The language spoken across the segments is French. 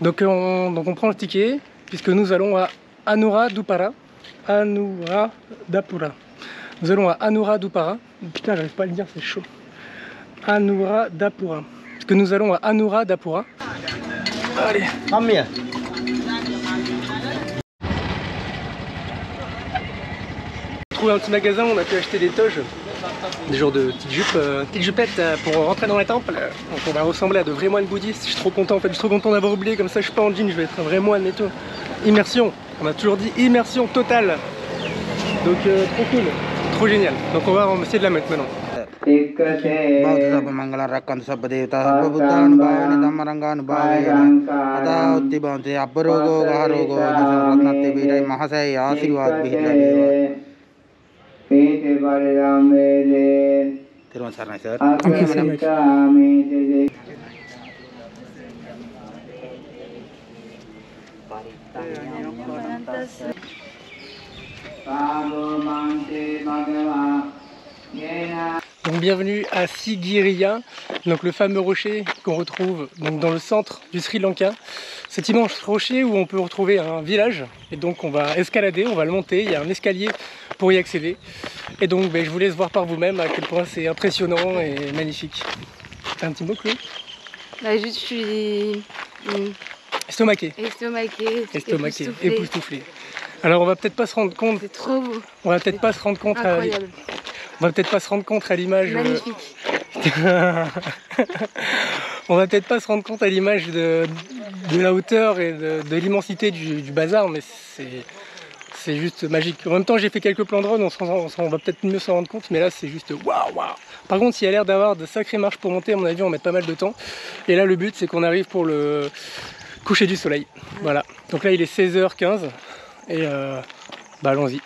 Donc on prend le ticket, puisque nous allons à Anuradhapura. Anuradhapura. Nous allons à Anuradhapura. Putain, j'arrive pas à le dire, c'est chaud. Anuradhapura. Parce que nous allons à Anuradhapura. Allez. On a trouvé un petit magasin, on a pu acheter des toges, des genres de petites jupettes pour rentrer dans les temples. Donc on va ressembler à de vrais moines bouddhistes. Je suis trop content en fait, je suis trop content d'avoir oublié, comme ça je suis pas en jean, je vais être un vrai moine et tout. Immersion, on a toujours dit immersion totale. Donc trop cool, trop génial. Donc on va essayer de la mettre maintenant. Donc bienvenue à Sigiriya, donc le fameux rocher qu'on retrouve donc dans le centre du Sri Lanka. Cet immense rocher où on peut retrouver un village, et donc on va escalader, on va le monter, il y a un escalier pour y accéder. Et donc je vous laisse voir par vous-même à quel point c'est impressionnant et magnifique. T'as un petit mot, Chloé? Bah juste je suis estomaqué, époustouflé. Alors on va peut-être pas se rendre compte. C'est trop beau. On va peut-être pas se rendre compte. Incroyable. On va peut-être pas se rendre compte à l'image. Magnifique. On va peut-être pas se rendre compte à l'image de la hauteur et de l'immensité du bazar, mais c'est juste magique. En même temps, j'ai fait quelques plans de drone, on va peut-être mieux s'en rendre compte, mais là c'est juste waouh, waouh. Par contre, il y a l'air d'avoir de sacrées marches pour monter, à mon avis, on va mettre pas mal de temps. Et là, le but, c'est qu'on arrive pour le coucher du soleil. Voilà. Donc là, il est 16h15 et allons-y.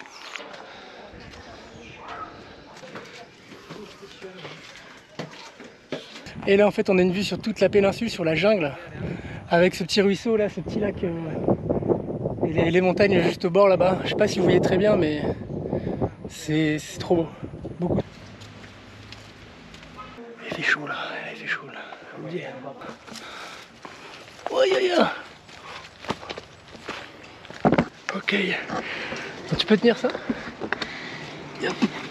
Et là en fait on a une vue sur toute la péninsule, sur la jungle, avec ce petit ruisseau là, ce petit lac et les montagnes juste au bord là-bas. Je sais pas si vous voyez très bien mais c'est trop beau. Beaucoup. Il fait chaud là, il fait chaud là. Yeah. Oh, yeah. Ok. Donc, tu peux tenir ça? Yep.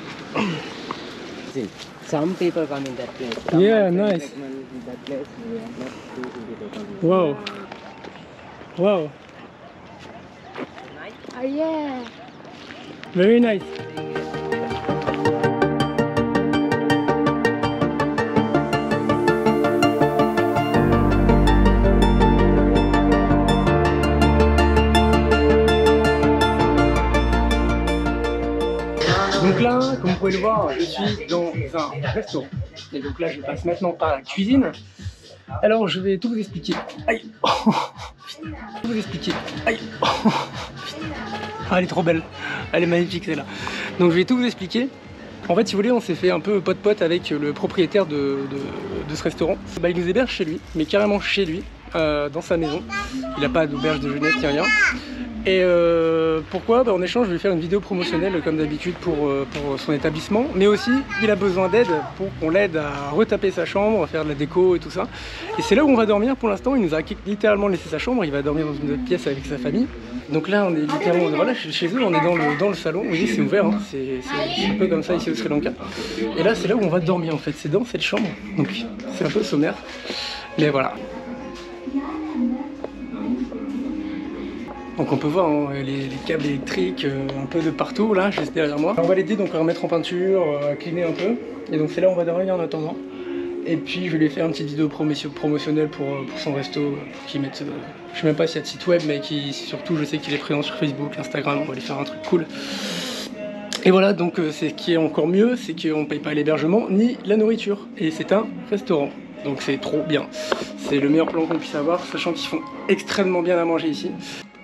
Some people come in that place. Yeah, nice. That place, not too Wow. Wow. Oh yeah. Very nice. Donc là, comme vous pouvez le voir, je suis dans un restaurant. Et donc là, je passe maintenant par la cuisine. Alors, je vais tout vous expliquer. Aïe. Tout vous expliquer. Aïe. Ah, elle est trop belle. Elle est magnifique, celle-là. Donc, je vais tout vous expliquer. En fait, si vous voulez, on s'est fait un peu pote-pote avec le propriétaire de ce restaurant. Bah, il nous héberge chez lui, mais carrément chez lui, dans sa maison. Il n'a pas d'auberge de jeunesse, ni rien. Et pourquoi? En échange, je vais faire une vidéo promotionnelle comme d'habitude pour son établissement. Mais aussi, il a besoin d'aide pour qu'on l'aide à retaper sa chambre, à faire de la déco et tout ça. Et c'est là où on va dormir pour l'instant. Il nous a littéralement laissé sa chambre. Il va dormir dans une autre pièce avec sa famille. Donc là, on est littéralement voilà, chez eux. On est dans le salon. Vous voyez, c'est ouvert. Hein. C'est un peu comme ça ici au Sri Lanka. Et là, c'est là où on va dormir en fait. C'est dans cette chambre. Donc c'est un peu sommaire. Mais voilà. Donc on peut voir hein, les câbles électriques un peu de partout là, juste derrière moi. On va l'aider donc à remettre en peinture, à cleaner un peu. Et donc c'est là où on va dormir en attendant. Et puis je vais lui faire une petite vidéo promotionnelle pour son resto, qui mette, je sais même pas s'il y a de site web, mais qui surtout je sais qu'il est présent sur Facebook, Instagram, on va lui faire un truc cool. Et voilà, donc ce qui est encore mieux, c'est qu'on ne paye pas l'hébergement ni la nourriture. Et c'est un restaurant, donc c'est trop bien. C'est le meilleur plan qu'on puisse avoir, sachant qu'ils font extrêmement bien à manger ici.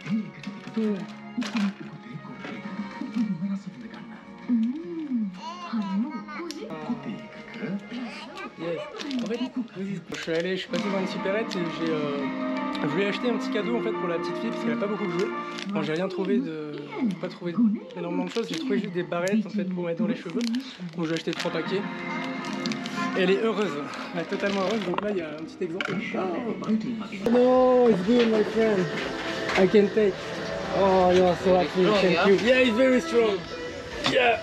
Je suis passé dans une supérette et je lui ai acheté un petit cadeau en fait pour la petite fille parce qu'elle n'a pas beaucoup de jeux. Bon, j'ai rien trouvé pas trouvé énormément de choses, j'ai trouvé juste des barrettes en fait pour mettre dans les cheveux. Donc j'ai acheté 3 paquets. Elle est heureuse, elle est totalement heureuse. Donc là, il y a un petit exemple. Oh. No, it's good, my friend. I can take. Oh, you are so happy. Thank you. Yeah, it's very strong. Yeah.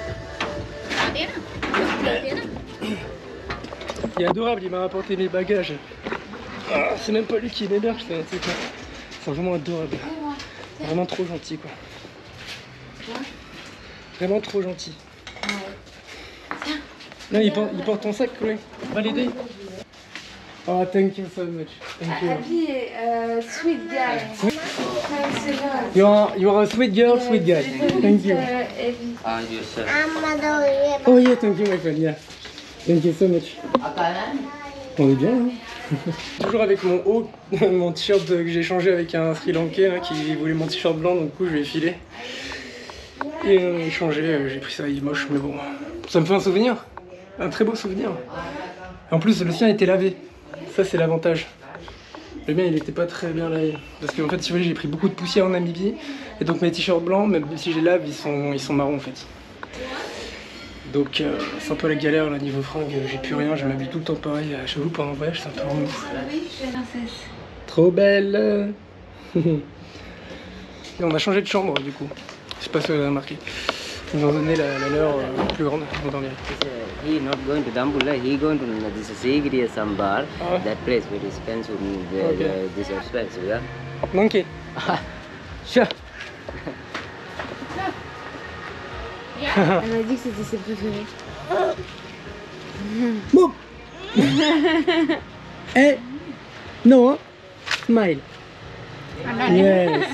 Il est adorable, il m'a rapporté mes bagages. Ah, c'est même pas lui qui m'héberge, c'est vraiment adorable. Vraiment trop gentil, quoi. Vraiment trop gentil. Non, il porte ton sac, Chloé. On va l'aider. Oh, thank you so much. Thank you. Abby, sweet guy. You are a sweet girl, sweet guy. Thank you. Oh yeah, thank you, my friend. Yeah. Thank you so much. On est bien, hein. Toujours avec mon haut, mon t-shirt que j'ai changé avec un Sri Lankais là, qui voulait mon t-shirt blanc, donc du coup je lui ai filé. Et on a échangé, j'ai pris ça, il est moche, mais bon, ça me fait un souvenir, un très beau souvenir. En plus, le sien était lavé, ça c'est l'avantage. Le mien il était pas très bien lavé, parce qu'en fait, si vous voulez, j'ai pris beaucoup de poussière en Namibie, et donc mes t-shirts blancs, même si je les lave, ils sont marrons en fait. Donc c'est un peu la galère là niveau fringues, j'ai plus rien, je m'habille tout le temps pareil, j'avoue pendant le voyage c'est un peu relou. Trop belle. Et on a changé de chambre du coup, je sais pas si vous avez remarqué. Ils nous ont donné la leur plus grande pour dormir. He not going to Dambulla, he going to this Segiriya Sambar, that place where he spends with this expensive, yeah? Ok. Sure. Elle m'a dit que c'était ses préférés. Bon. Eh. No. Smile. Yes.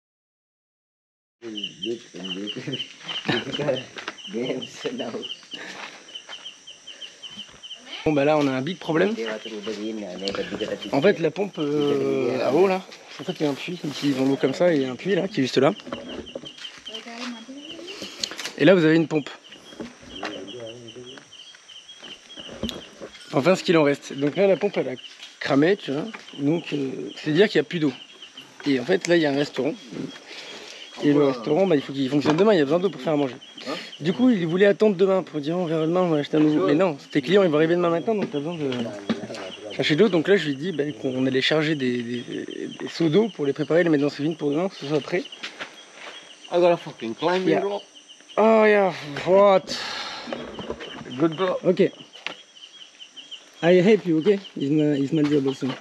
Bon bah là on a un big problème. En fait la pompe à eau là, en fait il y a un puits, ils ont l'eau comme ça et il y a un puits là qui est juste là. Et là vous avez une pompe. Enfin ce qu'il en reste. Donc là la pompe elle a cramé, tu vois. Donc c'est dire qu'il n'y a plus d'eau. Et en fait là il y a un restaurant. Et le restaurant bah, il faut qu'il fonctionne demain, il y a besoin d'eau pour faire à manger. Du coup il voulait attendre demain pour dire on verra demain, on va acheter un nouveau. Mais non, tes clients ils vont arriver demain matin donc tu as besoin de chercher de l'eau. Donc là je lui ai dit bah, qu'on allait charger des seaux d'eau pour les préparer, les mettre dans ce vide pour demain, que ce soit prêt. I got a fucking climbing rope. Oh yeah, what? Good bro. Okay. I help you, okay? It's my job also.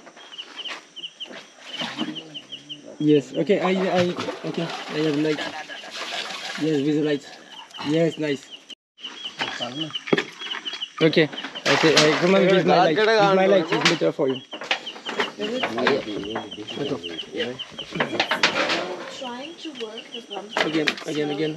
Yes, okay, okay, I have light. Yes, with the light. Yes, nice. Okay, I come on with my light. With my light is better for you. Trying to work the plums. Again.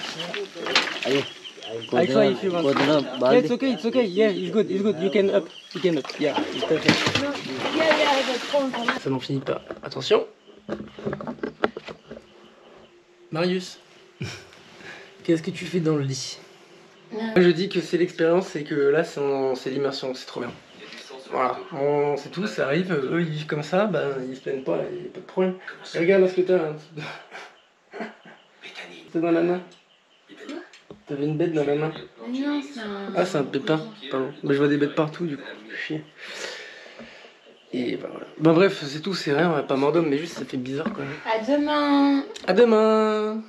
I try if you want. Yeah, it's okay. Yeah, it's good. You can up. Yeah, it's perfect. Ça n'en finit pas. Attention. Marius, qu'est-ce que tu fais dans le lit? Je dis que c'est l'expérience et que là c'est l'immersion, c'est trop bien. Voilà, c'est tout, ça arrive, eux ils vivent comme ça, ben ils se plaignent pas, il n'y a pas de problème. Et regarde là ce que t'as là. C'est dans la main. T'avais une bête dans la main. Non, c'est un... Ah c'est un pépin, pardon. Bah, je vois des bêtes partout du coup, chier. Et bah voilà. Bah bref, c'est tout, c'est rien, pas mort d'homme, mais juste ça fait bizarre quoi. À demain. À demain.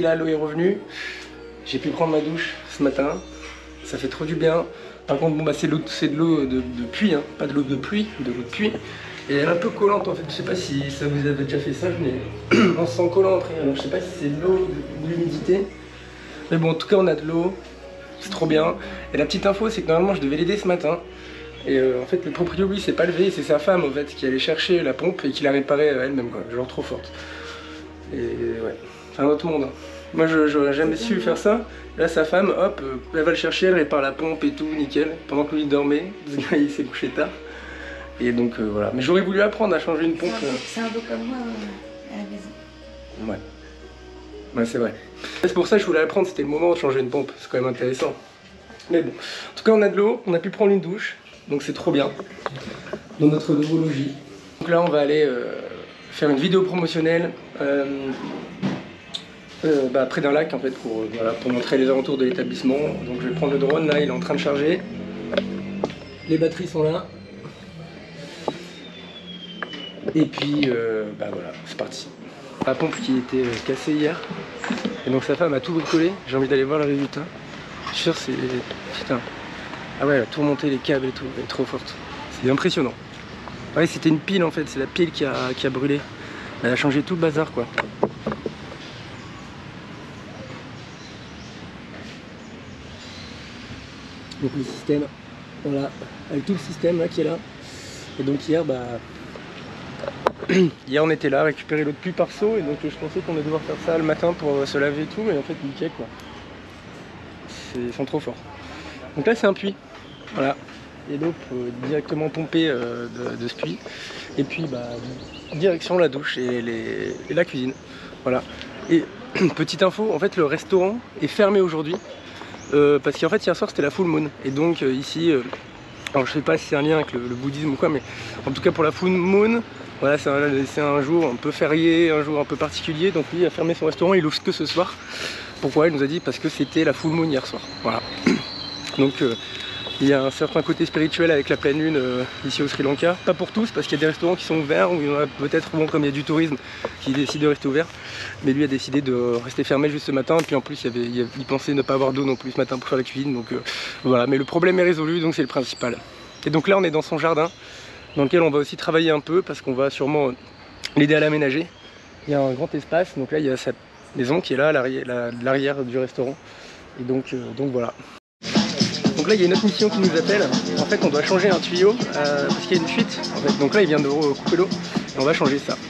là, l'eau est revenue. J'ai pu prendre ma douche ce matin. Ça fait trop du bien. Par contre, bon, bah, c'est de l'eau de pluie, hein. Pas de l'eau de pluie, de l'eau de pluie. Et elle est un peu collante en fait. Je sais pas si ça vous avait déjà fait ça, mais on se sent collant après. Alors je sais pas si c'est de l'eau, de l'humidité. Mais bon, en tout cas, on a de l'eau. C'est trop bien. Et la petite info, c'est que normalement, je devais l'aider ce matin. Et en fait, le proprio, lui, s'est pas levé. C'est sa femme, en fait, qui allait chercher la pompe et qui l'a réparée elle-même, quoi. Genre trop forte. Et ouais, c'est un autre monde. Hein. Moi, j'aurais jamais su faire ça. Là, sa femme, hop, elle va le chercher, elle répare la pompe et tout, nickel. Pendant que lui dormait, parce qu'il s'est couché tard. Et donc, voilà. Mais j'aurais voulu apprendre à changer une pompe. C'est un peu comme moi à la maison. Ouais. Ouais, c'est vrai. C'est pour ça que je voulais apprendre, c'était le moment de changer une pompe. C'est quand même intéressant. Mais bon. En tout cas, on a de l'eau, on a pu prendre une douche. Donc, c'est trop bien. Dans notre nouveau logis. Donc là, on va aller faire une vidéo promotionnelle. Près d'un lac en fait pour montrer les alentours de l'établissement. Donc je vais prendre le drone, là il est en train de charger. Les batteries sont là. Et puis voilà, c'est parti. La pompe qui était cassée hier. Et donc sa femme a tout bricolé. J'ai envie d'aller voir le résultat. Je suis sûr c'est... Putain. Ah ouais, elle a tout remonté, les câbles et tout. Elle est trop forte. C'est impressionnant. Ouais, c'était une pile en fait, c'est la pile qui a brûlé. Elle a changé tout le bazar quoi. Donc le système, voilà, avec tout le système là qui est là. Et donc hier, hier on était là, récupérer l'eau de pluie par seau. Et donc je pensais qu'on allait devoir faire ça le matin pour se laver et tout. Mais en fait nickel quoi. Ils sont trop forts. Donc là c'est un puits, voilà. Et donc directement pomper de ce puits. Et puis direction la douche et la cuisine. Voilà. Et petite info, en fait le restaurant est fermé aujourd'hui. Parce qu'en fait hier soir c'était la full moon et donc ici, alors je sais pas si c'est un lien avec le bouddhisme ou quoi, mais en tout cas pour la full moon, voilà, c'est un jour un peu férié, un jour un peu particulier, donc lui il a fermé son restaurant, il ouvre que ce soir. Pourquoi? Il nous a dit parce que c'était la full moon hier soir, voilà. Donc il y a un certain côté spirituel avec la pleine lune ici au Sri Lanka, pas pour tous parce qu'il y a des restaurants qui sont ouverts, ou il y en a peut-être, bon, comme il y a du tourisme qui décide de rester ouvert, mais lui a décidé de rester fermé juste ce matin, et puis en plus il pensait ne pas avoir d'eau non plus ce matin pour faire la cuisine, donc voilà, mais le problème est résolu, donc c'est le principal. Et donc là on est dans son jardin, dans lequel on va aussi travailler un peu, parce qu'on va sûrement l'aider à l'aménager. Il y a un grand espace, donc là il y a sa maison qui est là, à l'arrière du restaurant, et donc voilà. Donc là il y a une autre mission qui nous appelle. En fait on doit changer un tuyau parce qu'il y a une fuite en fait. Donc là il vient de couper l'eau et on va changer ça.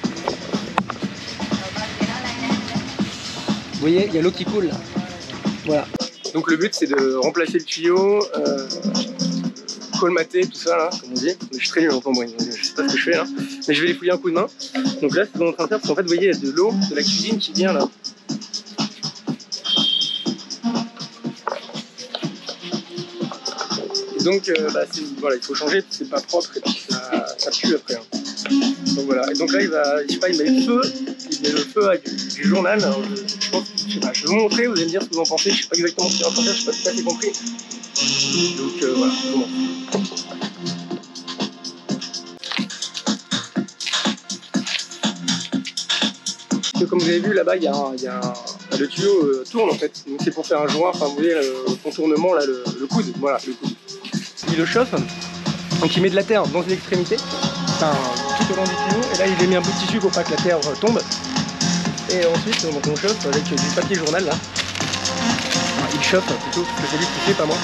Vous voyez, il y a l'eau qui coule là. Voilà. Donc le but c'est de remplacer le tuyau, colmater tout ça là, comme on dit. Je suis très nul en plomberie, je sais pas ce que je fais là. Mais je vais les fouiller un coup de main. Donc là c'est ce qu'on est en train de faire parce qu'en fait vous voyez il y a de l'eau de la cuisine qui vient là. Donc voilà, il faut changer parce que c'est pas propre et puis ça pue après. Hein. Donc voilà, et donc là il met le feu avec du journal. Alors, je vais vous montrer, vous allez me dire ce que vous en pensez, je sais pas exactement ce qu'il est en train de faire, je sais pas si vous avez compris. Donc voilà, je vous montre. Comme vous avez vu là-bas, le tuyau tourne en fait, donc c'est pour faire un joint, enfin vous voyez le contournement là, le coude, voilà le coude. Il le chauffe, donc il met de la terre dans une extrémité, enfin tout au long du tuyau, et là il a mis un bout de tissu pour pas que la terre tombe. Et ensuite donc on chauffe avec du papier journal là. Enfin, il chauffe plutôt, parce que c'est lui qui fait, pas moi.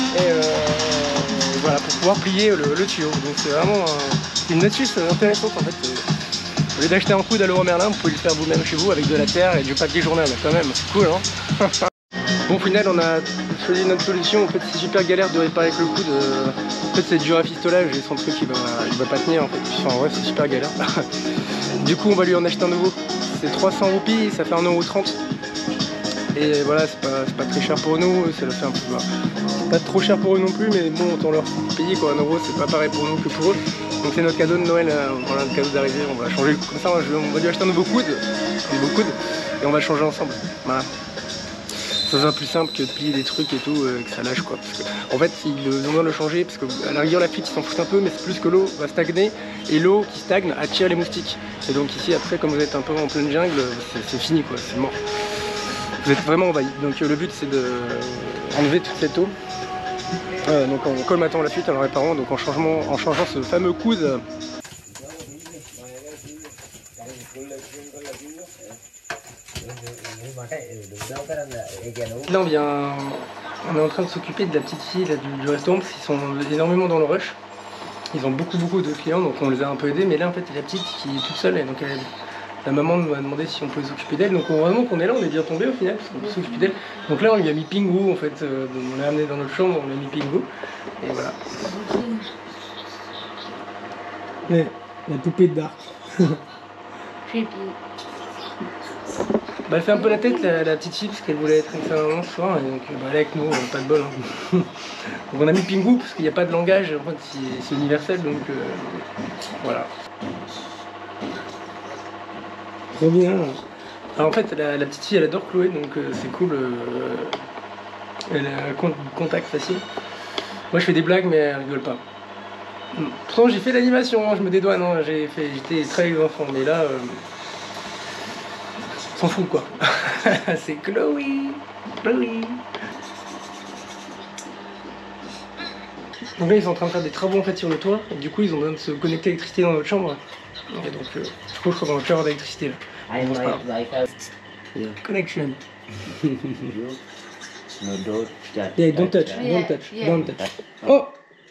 Et voilà, pour pouvoir plier le tuyau. Donc c'est vraiment une astuce intéressante en fait. Au lieu d'acheter un coude à Leroy Merlin, vous pouvez le faire vous-même chez vous avec de la terre et du papier journal quand même, c'est cool hein. Bon, au final, on a choisi notre solution. En fait, c'est super galère de réparer avec le coude. En fait, c'est dur à fistolage et son truc il va pas tenir en fait. Enfin, ouais, c'est super galère. Du coup, on va lui en acheter un nouveau. C'est 300 roupies, ça fait 1,30 €. Et voilà, c'est pas très cher pour nous. Ça leur fait un peu. C'est pas trop cher pour eux non plus, mais bon, autant leur payer quoi. 1 €, c'est pas pareil pour nous que pour eux. Donc, c'est notre cadeau de Noël. Voilà, le cadeau d'arrivée. On va changer comme ça. On va lui acheter un nouveau coude. Et on va le changer ensemble. Voilà. Ça devient plus simple que de plier des trucs et tout, que ça lâche quoi. Parce que, en fait, ils ont besoin de le changer parce qu'à la rigueur, la fuite ils s'en foutent un peu, mais c'est plus que l'eau va stagner et l'eau qui stagne attire les moustiques. Et donc ici, après, comme vous êtes un peu en pleine jungle, c'est fini quoi, c'est mort. Vous êtes vraiment envahi. Donc le but c'est de enlever toute cette eau. Donc on colle maintenant la fuite en la réparant, donc en changeant ce fameux coude. Là on est en train de s'occuper de la petite fille là, du restaurant parce qu'ils sont énormément dans le rush. Ils ont beaucoup de clients, donc on les a un peu aidés, mais là en fait il y a la petite qui est toute seule et donc la maman nous a demandé si on pouvait s'occuper d'elle, donc vraiment qu'on est là, on est bien tombé au final, parce qu'on peut s'occuper d'elle. Donc là on lui a mis Pingu en fait, on l'a amené dans notre chambre, on lui a mis Pingu, et voilà. Ouais, la poupée de Dark. Bah, elle fait un peu la tête la petite fille parce qu'elle voulait être avec sa maman ce soir et donc elle est avec nous, pas de bol. Hein. Donc on a mis Pingu parce qu'il n'y a pas de langage, en fait c'est universel donc voilà. Trop bien. Alors en fait la petite fille elle adore Chloé donc c'est cool, elle a un contact facile. Moi je fais des blagues mais elle rigole pas. Pourtant j'ai fait l'animation, hein, je me dédouane, hein, j'étais très avec les enfants mais là... s'en fout quoi. C'est Chloé. Donc là ils sont en train de faire des travaux en fait sur le toit et du coup ils ont besoin de se connecter à l'électricité dans notre chambre. Et donc je crois qu'on va avoir d'électricité là. Connection. No, Yeah, don't touch. Oh.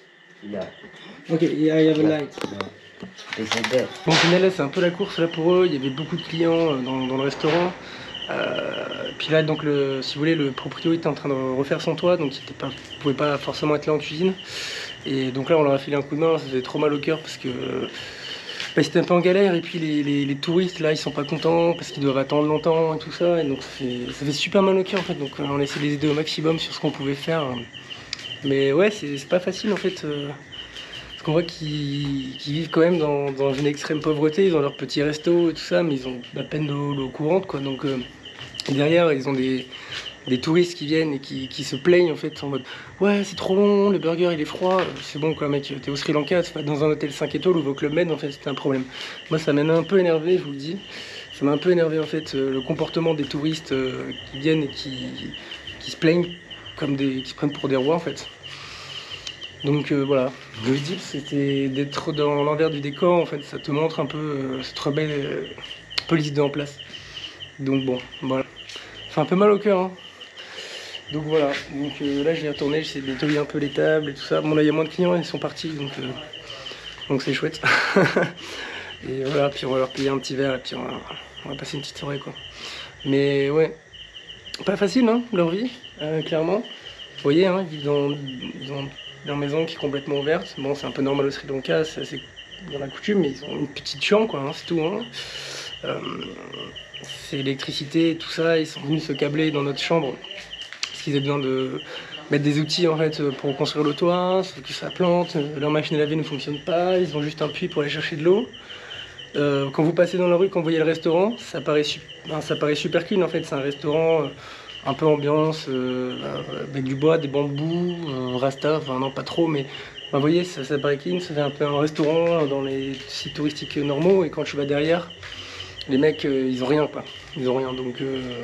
Ok, yeah, I have a light. Bon, au final, là, c'est un peu la course là pour eux. Il y avait beaucoup de clients dans le restaurant. Puis là, donc, si vous voulez, le propriétaire était en train de refaire son toit, donc il ne pouvait pas forcément être là en cuisine. Et donc là, on leur a filé un coup de main. Ça faisait trop mal au cœur parce que ils étaient un peu en galère. Et puis les touristes là, ils sont pas contents parce qu'ils doivent attendre longtemps et tout ça. Et donc ça fait super mal au cœur en fait. Donc on a essayé de les aider au maximum sur ce qu'on pouvait faire. Mais ouais, c'est pas facile en fait. Parce qu'on voit qu'ils vivent quand même dans une extrême pauvreté, ils ont leur petit resto et tout ça, mais ils ont à peine l'eau courante quoi. Donc derrière ils ont des touristes qui viennent et qui se plaignent en fait en mode ouais c'est trop long, le burger il est froid, c'est bon quoi mec, t'es au Sri Lanka, c'est pas dans un hôtel 5 étoiles ou au Club Med en fait, c'était un problème. Moi ça m'a un peu énervé, je vous le dis, ça m'a un peu énervé en fait le comportement des touristes qui viennent et qui se plaignent comme qui se prennent pour des rois en fait. Donc voilà, le deal c'était d'être dans l'envers du décor, en fait ça te montre un peu cette rebelle police en place. Donc bon, voilà. Ça fait un peu mal au cœur. Hein. Donc voilà, donc là je vais retourner, j'essaie de nettoyer un peu les tables et tout ça. Bon là il y a moins de clients, ils sont partis, donc c'est chouette. Et voilà, puis on va leur payer un petit verre et puis on va passer une petite soirée quoi. Mais ouais, pas facile hein, leur vie, clairement. Vous voyez, hein, ils vivent dans une maison qui est complètement ouverte. Bon, c'est un peu normal au Sri Lanka, c'est assez dans la coutume, mais ils ont une petite chambre, quoi, hein, c'est tout. Hein. C'est l'électricité et tout ça, ils sont venus se câbler dans notre chambre parce qu'ils avaient besoin de mettre des outils en fait pour construire le toit, sauf que ça plante, leur machine à laver ne fonctionne pas, ils ont juste un puits pour aller chercher de l'eau. Quand vous passez dans la rue, quand vous voyez le restaurant, ça paraît super clean en fait, c'est un restaurant un peu ambiance, avec du bois, des bambous, rasta, enfin non pas trop, mais vous voyez, ça paraît clean, ça fait un peu un restaurant dans les sites touristiques normaux, et quand je vais derrière, les mecs, ils ont rien quoi, ils ont rien, donc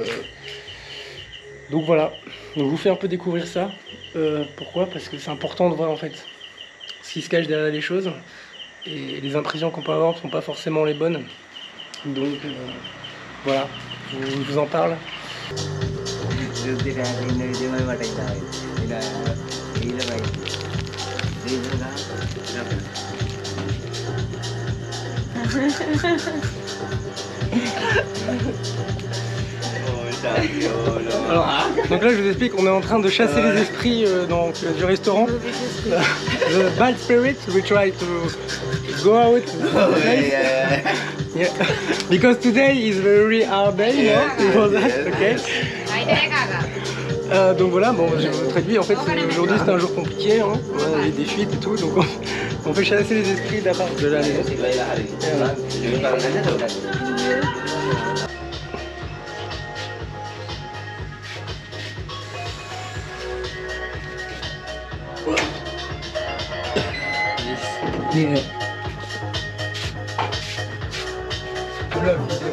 voilà, donc je vous fais un peu découvrir ça, pourquoi? Parce que c'est important de voir en fait ce qui se cache derrière les choses, et les impressions qu'on peut avoir ne sont pas forcément les bonnes, donc voilà, je vous en parle. Alors, donc là je vous explique, on est en train de chasser les esprits du restaurant. The bad spirits, we try to go out. Yeah. Because today is very hard day, you know, for that, okay? Donc voilà, bon, je vous traduis, en fait aujourd'hui c'était un jour compliqué, hein, il y a des fuites et tout, donc on fait chasser les esprits de la maison. Yeah. vlog vidéo.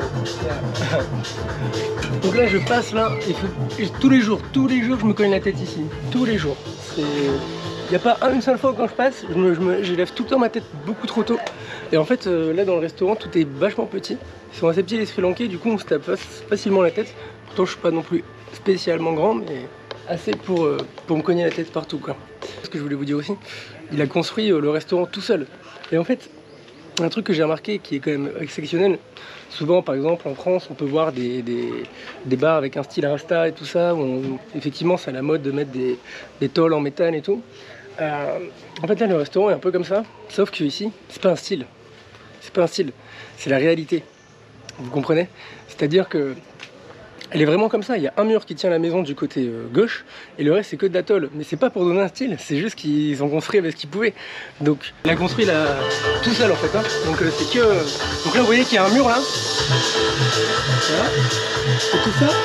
Donc là je passe là, et tous les jours je me cogne la tête ici. Tous les jours. Il n'y a pas une seule fois quand je passe, je lève tout le temps ma tête beaucoup trop tôt. Et en fait là dans le restaurant tout est vachement petit. Ils sont assez petits les Sri Lankais, du coup on se tape facilement la tête. Pourtant je suis pas non plus spécialement grand, mais assez pour me cogner la tête partout quoi. Ce que je voulais vous dire aussi, il a construit le restaurant tout seul. Et en fait, un truc que j'ai remarqué qui est quand même exceptionnel, souvent par exemple en France on peut voir des bars avec un style rasta et tout ça, où effectivement c'est à la mode de mettre des tôles en métal et tout. En fait là le restaurant est un peu comme ça, sauf que ici c'est pas un style, c'est la réalité, vous comprenez? C'est-à-dire que elle est vraiment comme ça, il y a un mur qui tient la maison du côté gauche et le reste c'est que de la tôle. Mais c'est pas pour donner un style, c'est juste qu'ils ont construit avec ce qu'ils pouvaient. Donc il a construit là tout seul en fait. Hein. Donc c'est que. Donc là vous voyez qu'il y a un mur là. Voilà. Et tout ça,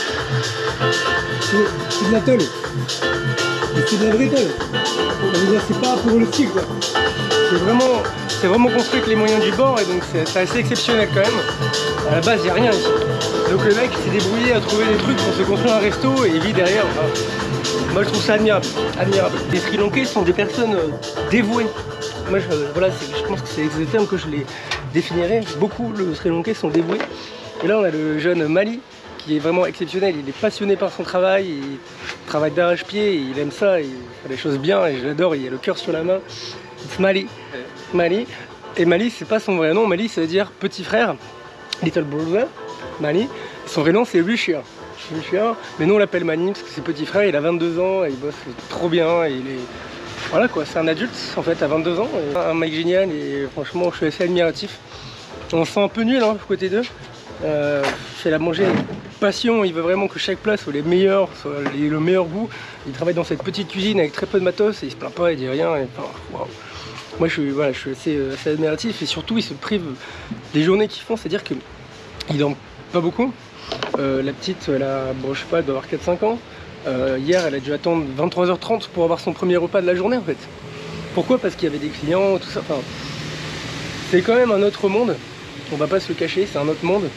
c'est de la tôle. Et c'est de la vraie tôle. Ça veut dire c'est pas pour le style quoi. C'est vraiment construit avec les moyens du bord et donc c'est assez exceptionnel quand même. À la base il n'y a rien ici. Donc le mec s'est débrouillé à trouver des trucs pour se construire un resto et il vit derrière. Enfin, moi je trouve ça admirable. Les Sri Lankais sont des personnes dévouées. Moi voilà, je pense que c'est le terme que je les définirais. Beaucoup de Sri Lankais sont dévoués. Et là on a le jeune Mali qui est vraiment exceptionnel. Il est passionné par son travail, il travaille d'arrache-pied, il aime ça, il fait les choses bien et je l'adore, il a le cœur sur la main. C'est Mali. Et Mali c'est pas son vrai nom, Mali ça veut dire petit frère, little brother. Mali, son vrai nom c'est Lucia, mais nous on l'appelle Mani parce que c'est petit frère, il a 22 ans et il bosse trop bien et il est... Voilà quoi, c'est un adulte en fait à 22 ans, et un mec génial et franchement je suis assez admiratif. On se sent un peu nul hein, côté d'eux, il fait la manger avec passion, il veut vraiment que chaque plat soit les meilleurs, soit le meilleur goût. Il travaille dans cette petite cuisine avec très peu de matos et il se plaint pas, il dit rien. Et, enfin, wow. Moi je suis assez admiratif et surtout il se prive des journées qu'ils font, c'est-à-dire qu'il dorment pas beaucoup. La petite, bon, je sais pas, elle doit avoir 4-5 ans. Hier, elle a dû attendre 23h30 pour avoir son premier repas de la journée en fait. Pourquoi? Parce qu'il y avait des clients, tout ça. Enfin, c'est quand même un autre monde. On va pas se le cacher, c'est un autre monde.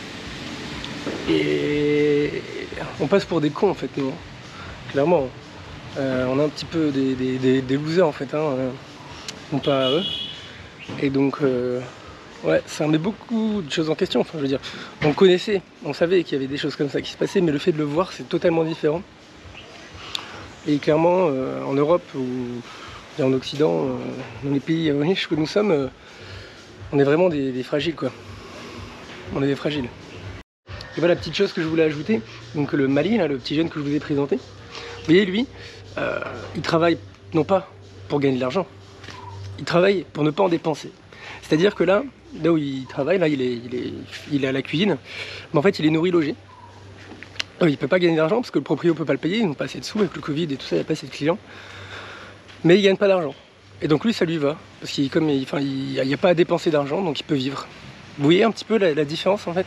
Et on passe pour des cons en fait, nous. Clairement. On a un petit peu des losers en fait. Hein. Non pas eux. Et donc... ouais, ça remet beaucoup de choses en question, enfin je veux dire, on connaissait, on savait qu'il y avait des choses comme ça qui se passaient, mais le fait de le voir c'est totalement différent. Et clairement, en Europe et en Occident, dans les pays riches que nous sommes, on est vraiment des fragiles quoi. On est des fragiles. Et voilà la petite chose que je voulais ajouter, donc le Mali, là, le petit jeune que je vous ai présenté, vous voyez lui, il travaille non pas pour gagner de l'argent, il travaille pour ne pas en dépenser. C'est-à-dire que là où il travaille, là il est à la cuisine, mais en fait il est nourri, logé. Il peut pas gagner d'argent parce que le proprio peut pas le payer, ils n'ont pas assez de sous avec le Covid et tout ça, il n'y a pas assez de clients. Mais il gagne pas d'argent. Et donc lui ça lui va, parce qu'il n'y a pas à dépenser d'argent, donc il peut vivre. Vous voyez un petit peu la différence en fait.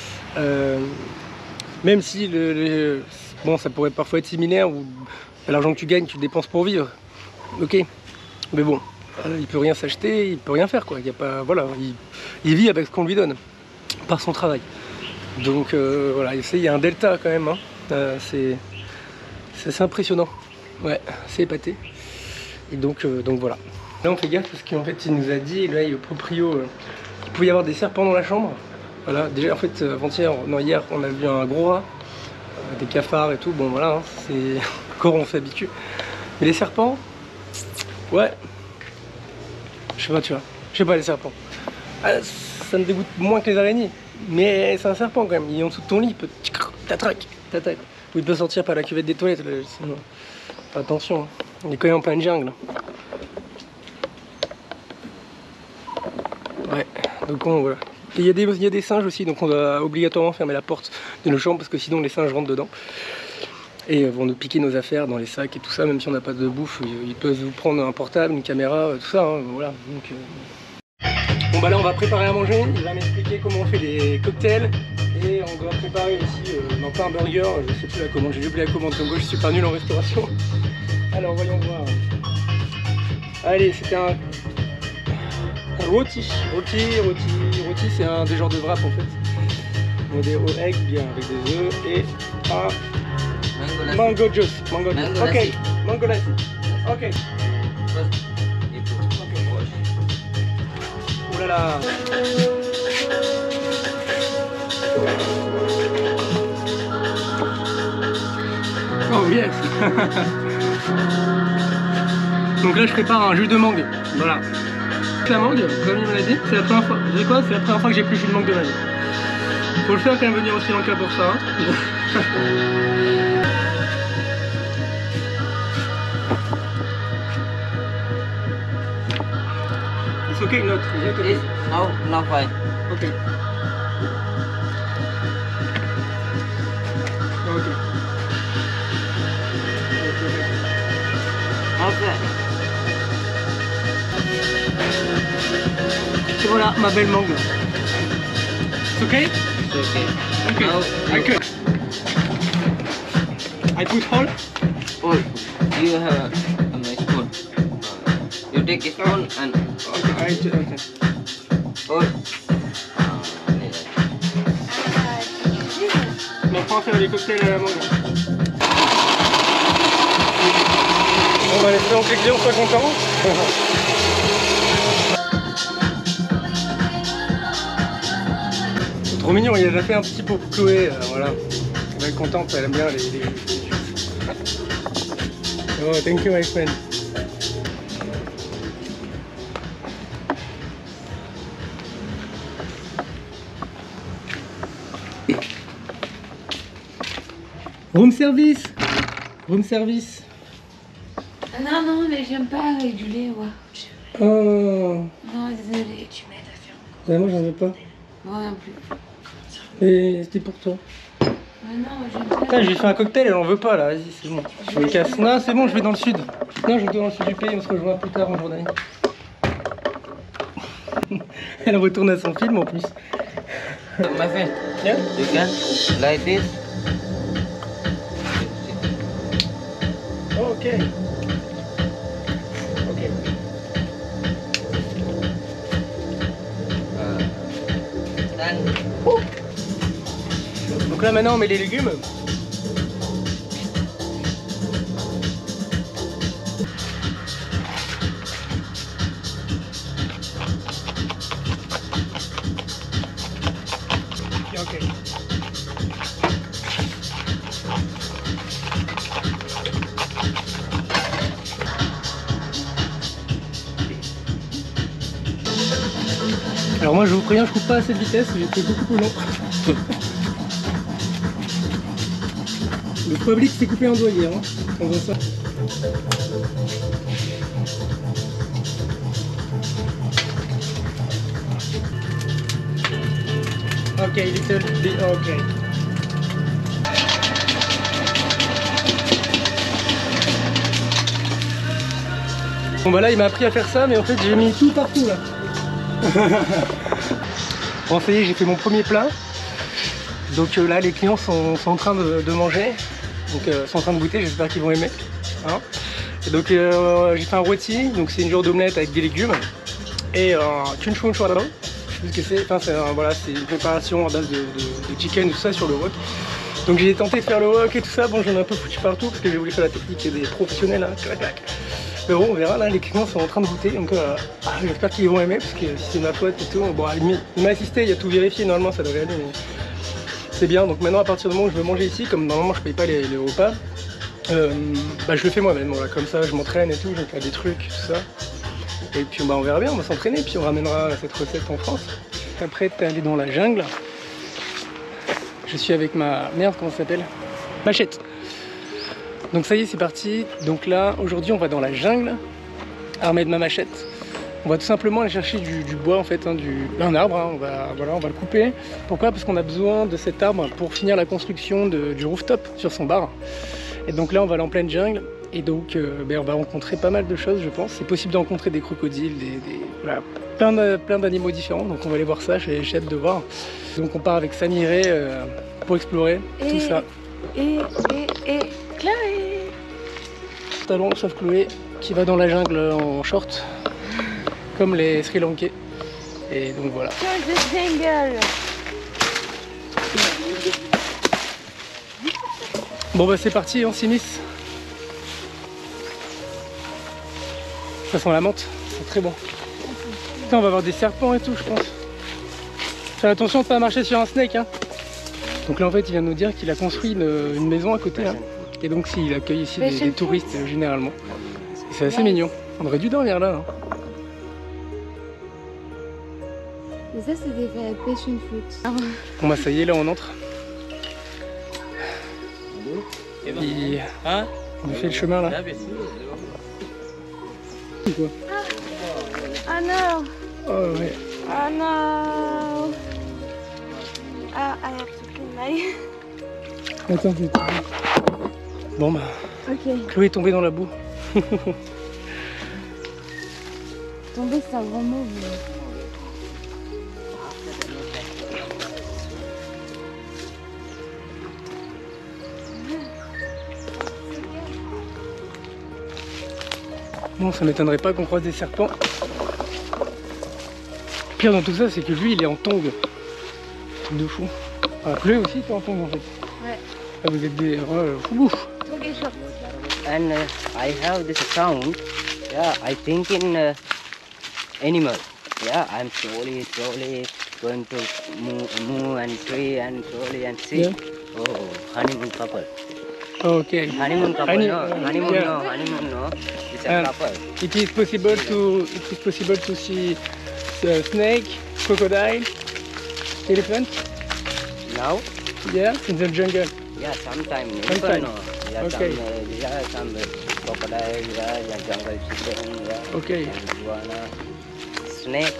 Même si bon ça pourrait parfois être similaire, où l'argent que tu gagnes tu le dépenses pour vivre. Ok, mais bon. Il peut rien s'acheter, il peut rien faire quoi. Il y a pas, voilà, il vit avec ce qu'on lui donne par son travail. Donc voilà, il y a un delta quand même. Hein. C'est assez impressionnant. Ouais, c'est épaté. Et donc voilà. Là on fait gaffe parce qu'en fait il nous a dit, là le proprio, qu'il pouvait y avoir des serpents dans la chambre. Voilà, déjà en fait hier on a vu un gros rat, des cafards et tout. Bon voilà, hein, c'est encore on s'habitue. Mais les serpents, ouais. Je sais pas, tu vois. Je sais pas, les serpents. Ah, ça me dégoûte moins que les araignées. Mais c'est un serpent quand même. Il est en dessous de ton lit, il peut t'attraque. Ou il peut sortir par la cuvette des toilettes. Sinon... Attention, hein. On est quand même en pleine jungle. Ouais, donc voilà. Et il y a des singes aussi, donc on doit obligatoirement fermer la porte de nos chambres parce que sinon les singes rentrent dedans. Et vont nous piquer nos affaires dans les sacs et tout ça, même si on n'a pas de bouffe, ils peuvent vous prendre un portable, une caméra, tout ça, hein, voilà. Donc, bon bah là on va préparer à manger, il va m'expliquer comment on fait des cocktails, et on doit préparer aussi, non pas un burger, je sais plus la commande, j'ai oublié la commande, comme quoi je suis pas nul en restauration. Alors voyons voir. Allez, c'était un rôti c'est un des genres de wrap en fait. On met des whole eggs bien avec des œufs et un mango juice. Mango juice. Ok, lassi. mango lassi. Ok. First, you put wash. Oh là là. Oh yes. Donc là je prépare un jus de mangue. Voilà. La mangue, comme il me l'a dit, c'est la première fois. Vous savez quoi? C'est la première fois que j'ai plus jus de mangue de ma vie. Faut le faire quand même venir au Sri Lanka pour ça. It's okay, not okay. Yes, now fine. Okay. Okay. Okay. Et voilà ma belle mangue. It's okay? It's okay. Okay. Now I cut. I put whole. oh, you have a spoon. You take a spoon and Okay. Okay. oh. On apprend à faire des cocktails à la mangue. On va laisser en que les clients soient contents. C'est trop mignon, il a déjà fait un petit pot pour Chloé, voilà. Elle va être contente, elle aime bien les... Oh, thank you my friend. Room service. Room service. Ah non, non, mais j'aime pas avec du lait, ouais. Oh. Non, désolé, tu m'aides à faire. Bah, moi j'en veux pas. Moi non plus. Et c'était pour toi. Ah non, j'aime pas. Putain, j'ai fait un cocktail, elle en veut pas là, vas-y, c'est bon. Je me casse. Non, c'est bon, je vais dans le sud. Non, je vais dans le sud du pays, on se rejoint plus tard en journée. Elle retourne à son film en plus. My friend, Yeah? you can like this. Oh, ok. Ok. And Donc là maintenant on met les légumes. Ok. Alors moi je vous préviens, je coupe pas à cette vitesse, j'ai fait beaucoup plus long. Le public s'est coupé en doigt hier, hein, on voit ça. Ok, little bit, ok. Bon bah là il m'a appris à faire ça, mais en fait j'ai mis tout partout là. Bon ça y est, j'ai fait mon premier plat. Donc là les clients sont en train de manger. Donc sont en train de goûter, j'espère qu'ils vont aimer. Hein, et donc j'ai fait un rôti, donc c'est une genre d'omelette avec des légumes. Et chunchun chouadao. Je sais ce que c'est, enfin, voilà, c'est une préparation à base de chicken et tout ça sur le wok. Donc j'ai tenté de faire le wok et tout ça, bon j'en ai un peu foutu partout parce que j'ai voulu faire la technique des professionnels, hein, clac clac. Mais bon on verra, là les clients sont en train de goûter, donc j'espère qu'ils vont aimer parce que si c'est ma faute et tout, bon il m'a assisté, il a tout vérifié, normalement ça devrait aller, mais c'est bien. Donc maintenant à partir du moment où je veux manger ici, comme normalement je paye pas les repas, bah, je le fais moi-même, voilà, comme ça je m'entraîne et tout, je fais des trucs, tout ça. Et puis bah, on verra bien, on va s'entraîner, puis on ramènera cette recette en France. Après t'es allé dans la jungle. Je suis avec ma... merde, comment ça s'appelle? Machette. Donc ça y est, c'est parti. Donc là, aujourd'hui, on va dans la jungle, armé de ma machette. On va tout simplement aller chercher du bois, en fait, hein, d'un arbre. Hein. On va le couper. Pourquoi? Parce qu'on a besoin de cet arbre pour finir la construction du rooftop sur son bar. Et donc là, on va aller en pleine jungle. Et donc, on va rencontrer pas mal de choses, je pense. C'est possible de rencontrer des crocodiles, voilà, plein d'animaux différents. Donc on va aller voir ça, j'ai hâte de voir. Donc on part avec Samiré pour explorer tout ça. Et Chloé. Talon, sauf Chloé, qui va dans la jungle en short, comme les Sri Lankais. Et donc voilà. Change the jingle. Bon bah c'est parti, on s'immisce. Ça sent la menthe, c'est très bon. Putain, on va avoir des serpents et tout, je pense. Fais attention de pas marcher sur un snake, hein. Donc là en fait il vient de nous dire qu'il a construit une maison à côté, hein. Et donc s'il accueille ici des touristes généralement. C'est assez mignon. On aurait dû dormir là, hein. Mais ça c'est des passion fruits. Bon bah ça y est, là on entre. Et puis, on fait le chemin là. Quoi? Oh non! Oh ouais. Oh no! I have to clean my... Attends, bon bah, Ok. Chloé est tombée dans la boue. Tomber c'est un grand mot. Mais... Bon, ça m'étonnerait pas qu'on croise des serpents. Le pire dans tout ça, c'est que lui, il est en tongue. Truc de fou. Ah, Chloé aussi, t'es en tongue en fait. Ouais. Ah, vous êtes des... ouf. Tongue et short. And I have this sound. Yeah, I think in animal. Yeah, I'm slowly going to move and tree and slowly and see. Yeah. Oh, honeymoon couple. Oh, okay. Honeymoon couple, Honey- no. Honeymoon, yeah. no. Honeymoon, no. It's a And couple. it is possible to see snake, crocodile, elephant. Now? Yeah, in the jungle. Yeah, sometime. Sometime. No. Yeah, Okay. some crocodile, yeah, jungle chicken, yeah. Okay. And iguana, snake.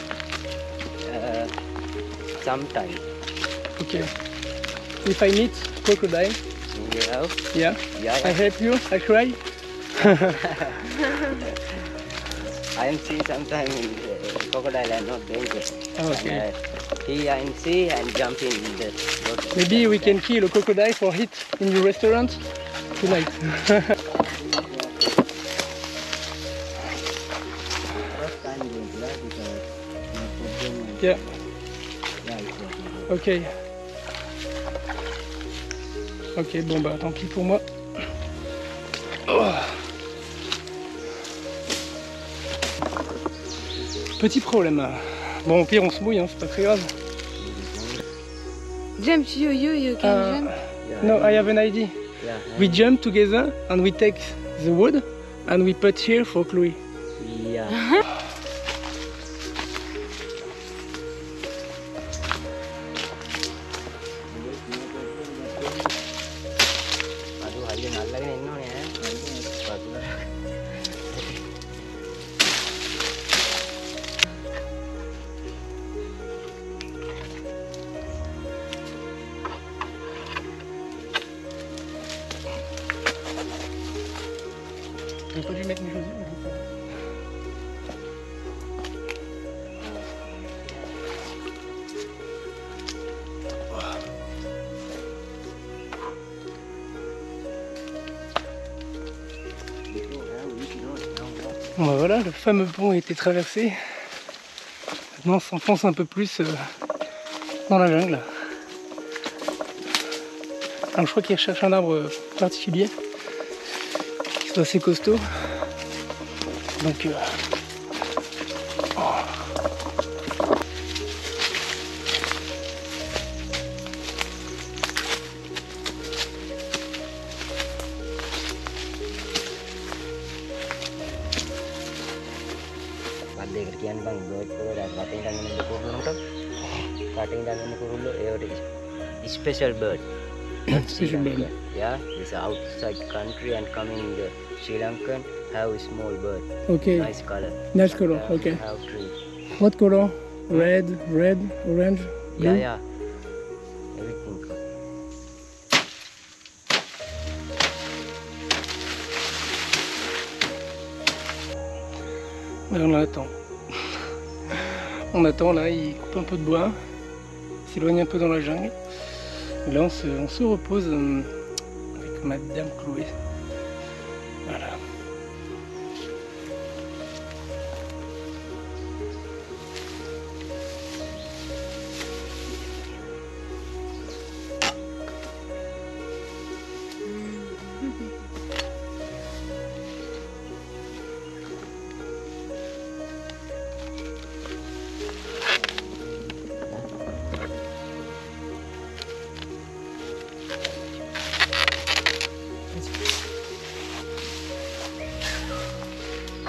Sometime. Okay. If I meet crocodile, Yeah. yeah, Yeah, I help you. I cry. I am see sometime in the crocodile and not danger. Okay. And, he and see and jump in the boat. Maybe we can kill a crocodile for eat in your restaurant tonight. Yeah. Ok. Ok, bon bah tant pis pour moi. Oh. Petit problème. Bon, au pire on se mouille, hein, c'est pas très grave. Jump, you can jump. No, I have an idea. Yeah. We jump together and we take the wood and we put here for Chloe. Yeah. Aduh, aja nalagin inno ne. J'ai pas dû mettre mes chaussures. Bon bah voilà, le fameux pont a été traversé. Maintenant on s'enfonce un peu plus dans la jungle. Alors je crois qu'il recherche un arbre particulier qui soit assez costaud. Donc Ada kerjaan bang buat dan cutting dan ini kurulung tuh. Cutting dan ini kurulung special bird. Not Sri Special bird. Lankan. Yeah, it's outside country and coming in the Sri Lankan have a small bird. ok, Nice color. nice color, ok. Have tree. What color? Red, orange, blue? Yeah, yeah. Everything. Ouais, on attend. On attend là, il coupe un peu de bois, il s'éloigne un peu dans la jungle. Et là on se repose avec Madame Chloé. Voilà.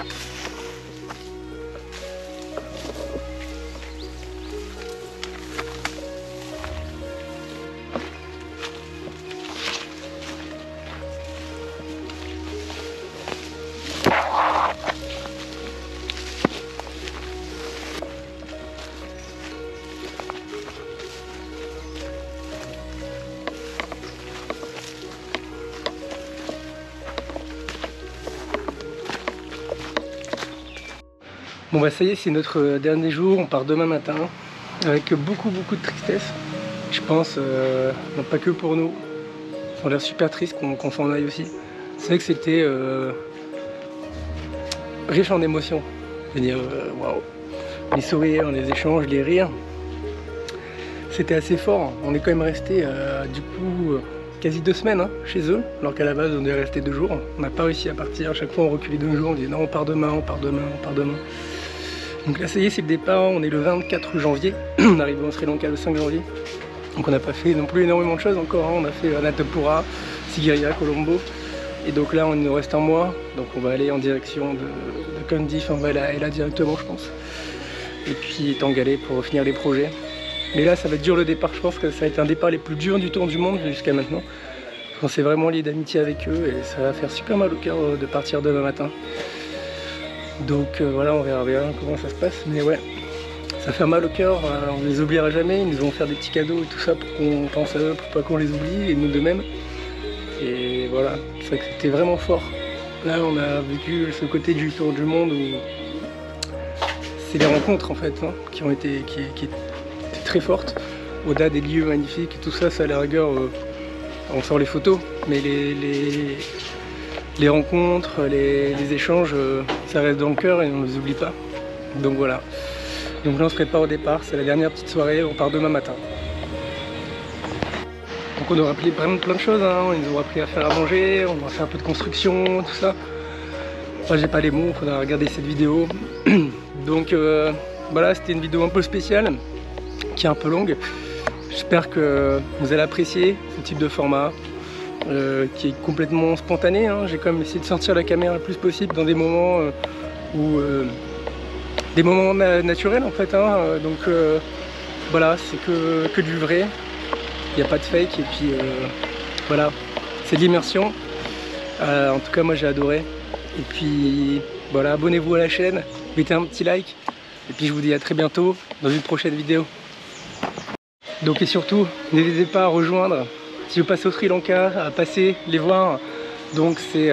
Bon bah ça y est, c'est notre dernier jour, on part demain matin avec beaucoup de tristesse, je pense, non pas que pour nous, ça a l'air super triste qu'on s'en aille aussi. C'est vrai que c'était riche en émotions, je veux dire, waouh, les sourires, les échanges, les rires, c'était assez fort. On est quand même resté du coup quasi 2 semaines hein, chez eux, alors qu'à la base on devait rester 2 jours, on n'a pas réussi à partir, à chaque fois on reculait 2 jours, on disait non on part demain, on part demain, on part demain. Donc là ça y est, c'est le départ, on est le 24 janvier, on arrive au Sri Lanka le 5 janvier. Donc on n'a pas fait non plus énormément de choses encore, hein. On a fait Anantapura, Sigiriya, Colombo. Et donc là on nous reste un mois, donc on va aller en direction de Kandy, enfin on va aller là directement je pense. Et puis Tangalé pour finir les projets. Mais là ça va être dur le départ, je pense que ça va être un départ les plus durs du tour du monde jusqu'à maintenant. On s'est vraiment lié d'amitié avec eux et ça va faire super mal au cœur de partir demain matin. Donc voilà, on verra bien comment ça se passe, mais ouais, ça fait mal au cœur, on les oubliera jamais, ils nous vont faire des petits cadeaux et tout ça pour qu'on pense à eux, pour pas qu'on les oublie, et nous de même. Et voilà, c'est vrai que c'était vraiment fort. Là on a vécu ce côté du tour du monde où c'est les rencontres en fait, hein, qui étaient très fortes, au-delà des lieux magnifiques et tout ça, ça à la rigueur, on sort les photos, mais les rencontres, les échanges, ça reste dans le cœur et on ne les oublie pas. Donc voilà. Donc là on se prépare au départ, c'est la dernière petite soirée, on part demain matin. Donc on aura appris vraiment plein de choses, hein. Ils nous ont appris à faire à manger, on a fait un peu de construction, tout ça. Enfin j'ai pas les mots, il faudra regarder cette vidéo. Donc voilà, c'était une vidéo un peu spéciale, qui est un peu longue. J'espère que vous allez apprécier ce type de format. Qui est complètement spontané, hein. J'ai quand même essayé de sortir la caméra le plus possible dans des moments des moments naturels en fait, hein. Donc voilà, c'est que du vrai, il n'y a pas de fake et puis voilà, c'est de l'immersion. En tout cas moi j'ai adoré et puis voilà, abonnez-vous à la chaîne, mettez un petit like et puis je vous dis à très bientôt dans une prochaine vidéo. Donc et surtout n'hésitez pas à rejoindre, si vous passez au Sri Lanka, à passer les voir. Donc c'est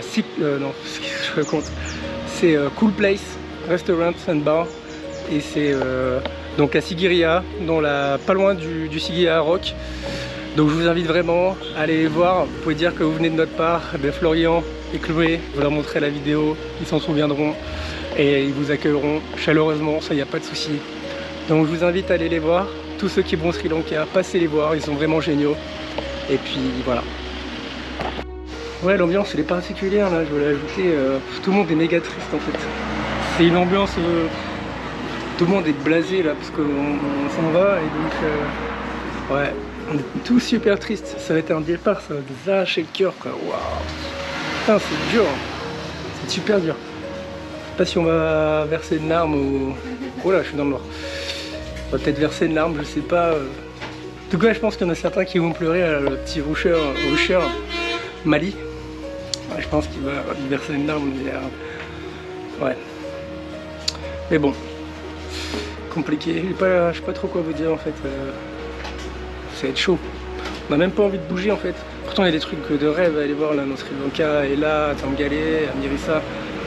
Cool Place Restaurant and Bar et c'est donc à Sigiriya, pas loin du Sigiriya Rock. Donc je vous invite vraiment à aller les voir. Vous pouvez dire que vous venez de notre part. Ben, Florian et Chloé, vous leur montrez la vidéo, ils s'en souviendront et ils vous accueilleront chaleureusement, ça il n'y a pas de souci. Donc je vous invite à aller les voir. Tous ceux qui vont au Sri Lanka, passez les voir, ils sont vraiment géniaux. Et puis voilà. Ouais, l'ambiance elle est particulière là, je voulais ajouter. Tout le monde est méga triste en fait. C'est une ambiance. Tout le monde est blasé là parce qu'on s'en va et donc. Ouais, on est tous super tristes. Ça va être un départ, ça va nous arracher le cœur quoi. Waouh! Putain, c'est dur. C'est super dur. Je sais pas si on va verser une larme ou. Oh là, je suis dans le noir. On va peut-être verser une larme, je sais pas. En tout cas, je pense qu'il y en a certains qui vont pleurer, le petit Rusher Mali. Ouais, je pense qu'il va verser une larme. Ouais. Mais bon, compliqué. Je sais pas trop quoi vous dire en fait. Ça va être chaud. On n'a même pas envie de bouger en fait. Pourtant, il y a des trucs de rêve à aller voir là, notre Sri Lanka et là, à Tangalé, à Mirissa.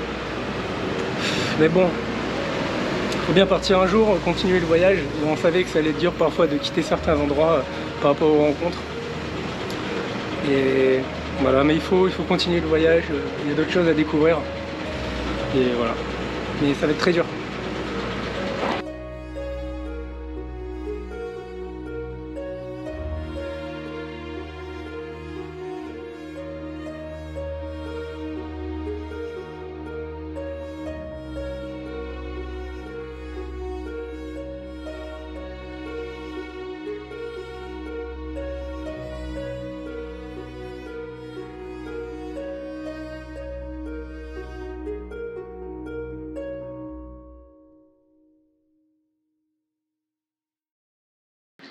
Mais bon. Faut bien partir un jour, continuer le voyage. Et on savait que ça allait être dur parfois de quitter certains endroits par rapport aux rencontres. Et voilà, mais il faut continuer le voyage. Il y a d'autres choses à découvrir. Et voilà. Mais ça va être très dur.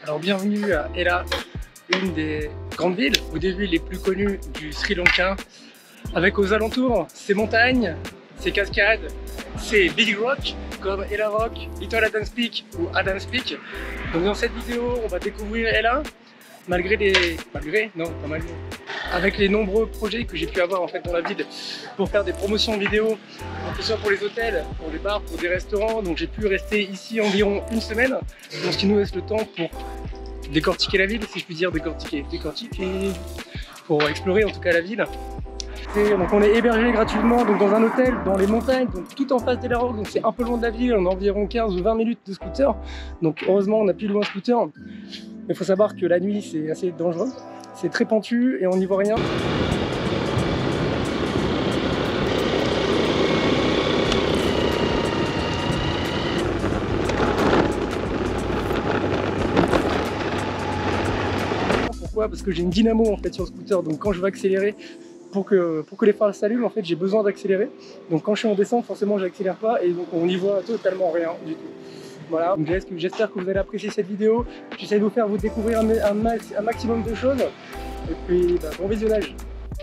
Alors bienvenue à Ella, une des grandes villes, au début les plus connues du Sri Lanka, avec aux alentours ces montagnes, ces cascades, ces big rocks comme Ella Rock, Little Adams Peak ou Adams Peak. Donc dans cette vidéo, on va découvrir Ella, avec les nombreux projets que j'ai pu avoir en fait dans la ville pour faire des promotions vidéo, que ce soit pour les hôtels, pour les bars, pour des restaurants. Donc j'ai pu rester ici environ une semaine, donc ce qui nous laisse le temps pour décortiquer la ville, si je puis dire, décortiquer, pour explorer en tout cas la ville. Donc on est hébergé gratuitement donc dans un hôtel dans les montagnes, donc tout en face d'Ella Rock, donc c'est un peu loin de la ville, on a environ 15 ou 20 minutes de scooter, donc heureusement on a plus loin scooter. Il faut savoir que la nuit c'est assez dangereux, c'est très pentu et on n'y voit rien. Pourquoi? Parce que j'ai une dynamo en fait sur le scooter, donc quand je vais accélérer, pour que les phares s'allument, en fait, j'ai besoin d'accélérer. Donc quand je suis en descente, forcément, j'accélère pas et donc on n'y voit totalement rien du tout. Voilà, j'espère que vous allez apprécier cette vidéo. J'essaie de vous découvrir un maximum de choses. Et puis, bon visionnage.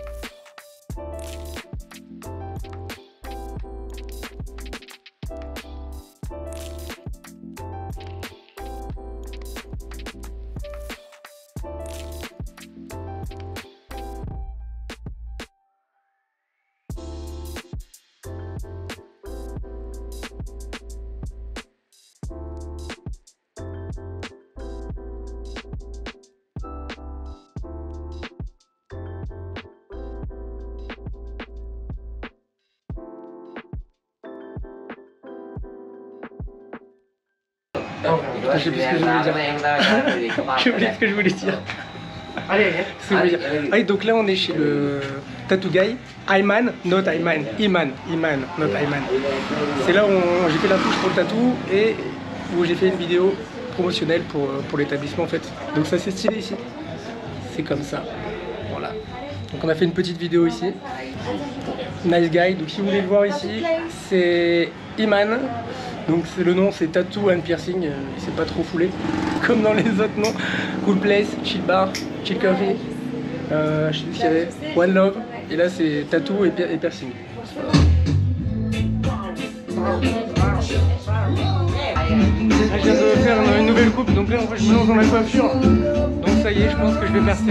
J'ai oublié ce que je voulais dire. Allez, donc là on est chez le tattoo guy, Ayman, not Ayman, Iman, not Ayman. C'est là où j'ai fait la touche pour le tatou et où j'ai fait une vidéo promotionnelle pour l'établissement en fait. Donc ça c'est stylé ici. C'est comme ça. Voilà. Donc on a fait une petite vidéo ici. Nice guy. Donc si vous voulez le voir ici, c'est Iman. Donc le nom c'est Tattoo and Piercing, il s'est pas trop foulé, comme dans les autres noms. Cool Place, Chill Bar, Chill Coffee, je sais plus ce qu'il y avait, One Love, et là c'est Tattoo et Piercing. Je viens de faire une nouvelle coupe, donc là en fait je me lance dans la coiffure, donc ça y est, je pense que je vais percer.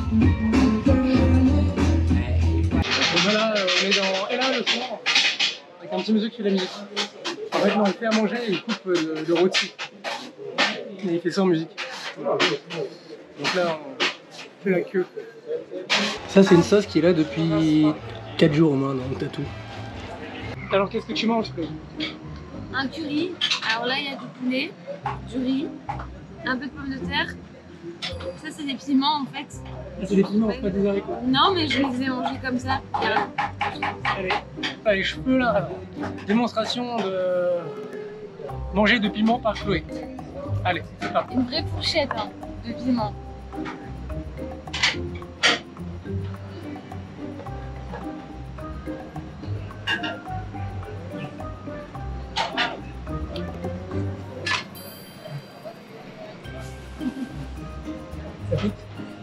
Donc voilà, on est dans Ella le soir, avec un petit monsieur qui fait la musique. En fait, non, il fait à manger et il coupe le rôti. Et il fait ça en musique. Donc là, on fait la queue. Ça, c'est une sauce qui est là depuis 4 jours au moins dans le tatou. Alors, qu'est-ce que tu manges? Un curry. Alors là, il y a du poulet, du riz, un peu de pommes de terre. Ça, c'est des piments en fait. Ah, c'est des piments, pas des haricots? Non, mais je les ai mangés comme ça. Allez, les cheveux là. Démonstration de manger de piment par Chloé. Allez, c'est parti. Une vraie fourchette hein, de piment. Ça pique?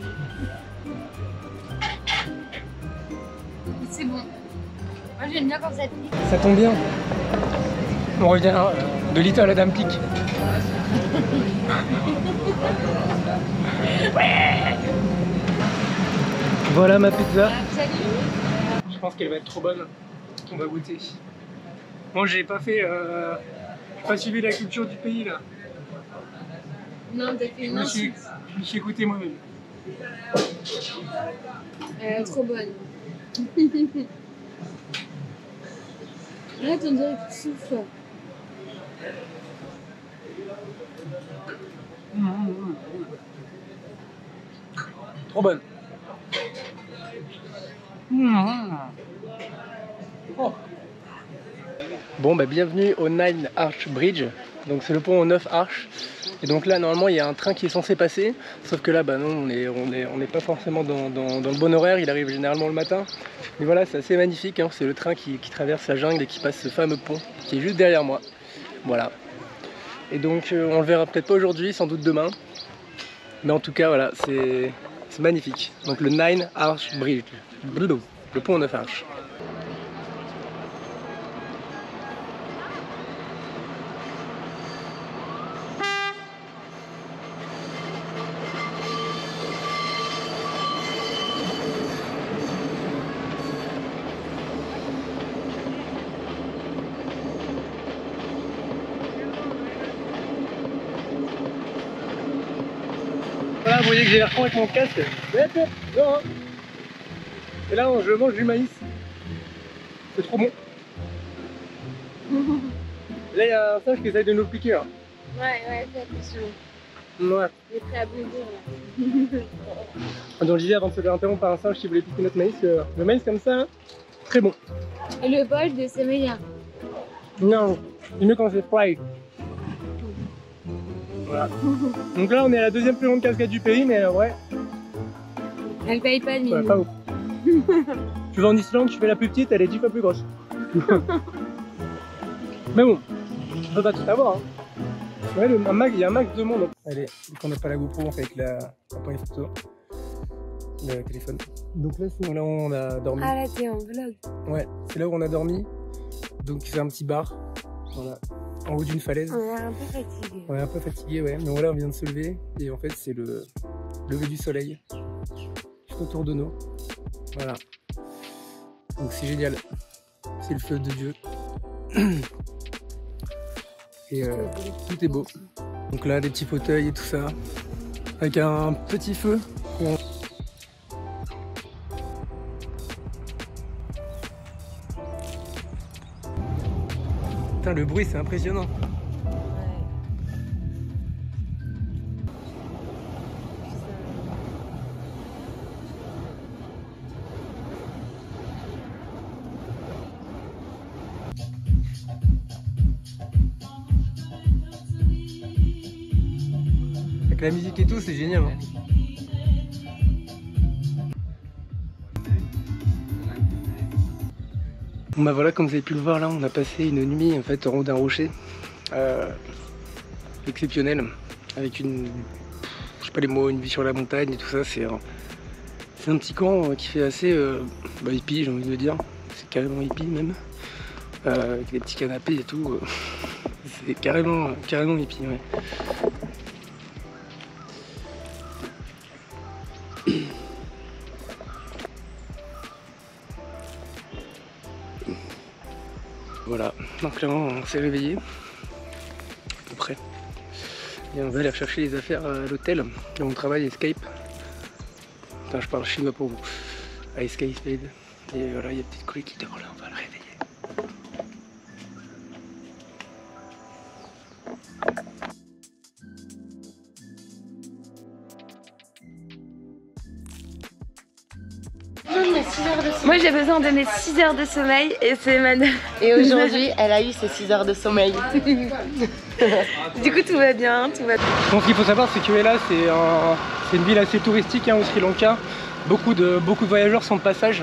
C'est bon. Moi j'aime bien quand ça pique. Ça tombe bien. On revient de Little Adam Peak. Ouais. Voilà ma pizza. Salut. Je pense qu'elle va être trop bonne. On va goûter. Moi j'ai pas fait, j'ai pas suivi la culture du pays là. Non, t'as fait une insulte. Je me suis écouté moi-même. Elle est trop bonne. Arrête, on dirait que tu souffles. Trop bonne. Oh. Bon bah bienvenue au Nine Arch Bridge. Donc c'est le pont aux 9 arches. Et donc là normalement il y a un train qui est censé passer. Sauf que là bah non, on n'est pas forcément dans le bon horaire. Il arrive généralement le matin. Mais voilà, c'est assez magnifique hein. C'est le train qui traverse la jungle et qui passe ce fameux pont qui est juste derrière moi. Voilà. Et donc on le verra peut-être pas aujourd'hui, sans doute demain. Mais en tout cas, voilà, c'est magnifique. Donc le Nine Arch Bridge, le pont aux 9 arches. Voilà, vous voyez que j'ai l'air con avec mon casque. Non, hein. Et là, je mange du maïs. C'est trop bon. Là, il y a un singe qui essaye de nous piquer. Hein. Ouais, fais attention. Ouais. Il est prêt à bondir là. Donc, je disais avant de se faire interrompre par un singe qui voulait piquer notre maïs, le maïs comme ça, très bon. Et le bol de c'est meilleur. Non, c'est mieux quand c'est fry. Voilà. Donc là, on est à la deuxième plus longue cascade du pays, mais ouais. Elle paye pas de Ouais, pas ouf. Tu vas en Islande, tu fais la plus petite, elle est 10 fois plus grosse. Mais bon, on peut pas tout avoir. Hein. Ouais, il y a un max de monde. Allez, vu qu'on n'a pas la GoPro, on fait avec l'appareil photo, le téléphone. Donc là, c'est là où on a dormi. Ah là, t'es en vlog. Ouais, c'est là où on a dormi. Donc c'est un petit bar, voilà, en haut d'une falaise. On est un peu fatigué. On est un peu fatigué, ouais. Mais voilà, on vient de se lever et en fait, c'est le lever du soleil juste autour de nous. Voilà. Donc c'est génial. C'est le feu de Dieu. Et tout est beau. Donc là, des petits fauteuils et tout ça. Avec un petit feu. Putain, le bruit, c'est impressionnant. Avec la musique et tout, c'est génial. Hein. Bon bah voilà, comme vous avez pu le voir là, on a passé une nuit en fait en haut d'un rocher exceptionnel, avec une, je sais pas les mots, une vue sur la montagne et tout ça. C'est un petit camp qui fait assez hippie, j'ai envie de dire. C'est carrément hippie même, avec des petits canapés et tout. C'est carrément hippie, ouais. Voilà, donc là on s'est réveillé, à peu près, et on va aller chercher les affaires à l'hôtel, là où on travaille, Escape. Putain, je parle chinois pour vous, à Escape. Et voilà, il y a une petite collègue qui dort là, on va le réveiller. Moi j'ai besoin de mes 6 heures de sommeil et c'est madame. Et aujourd'hui, elle a eu ses 6 heures de sommeil. Du coup tout va bien, tout va bien. Donc ce qu'il faut savoir, c'est que là c'est une ville assez touristique hein, au Sri Lanka. Beaucoup de voyageurs sont de passage.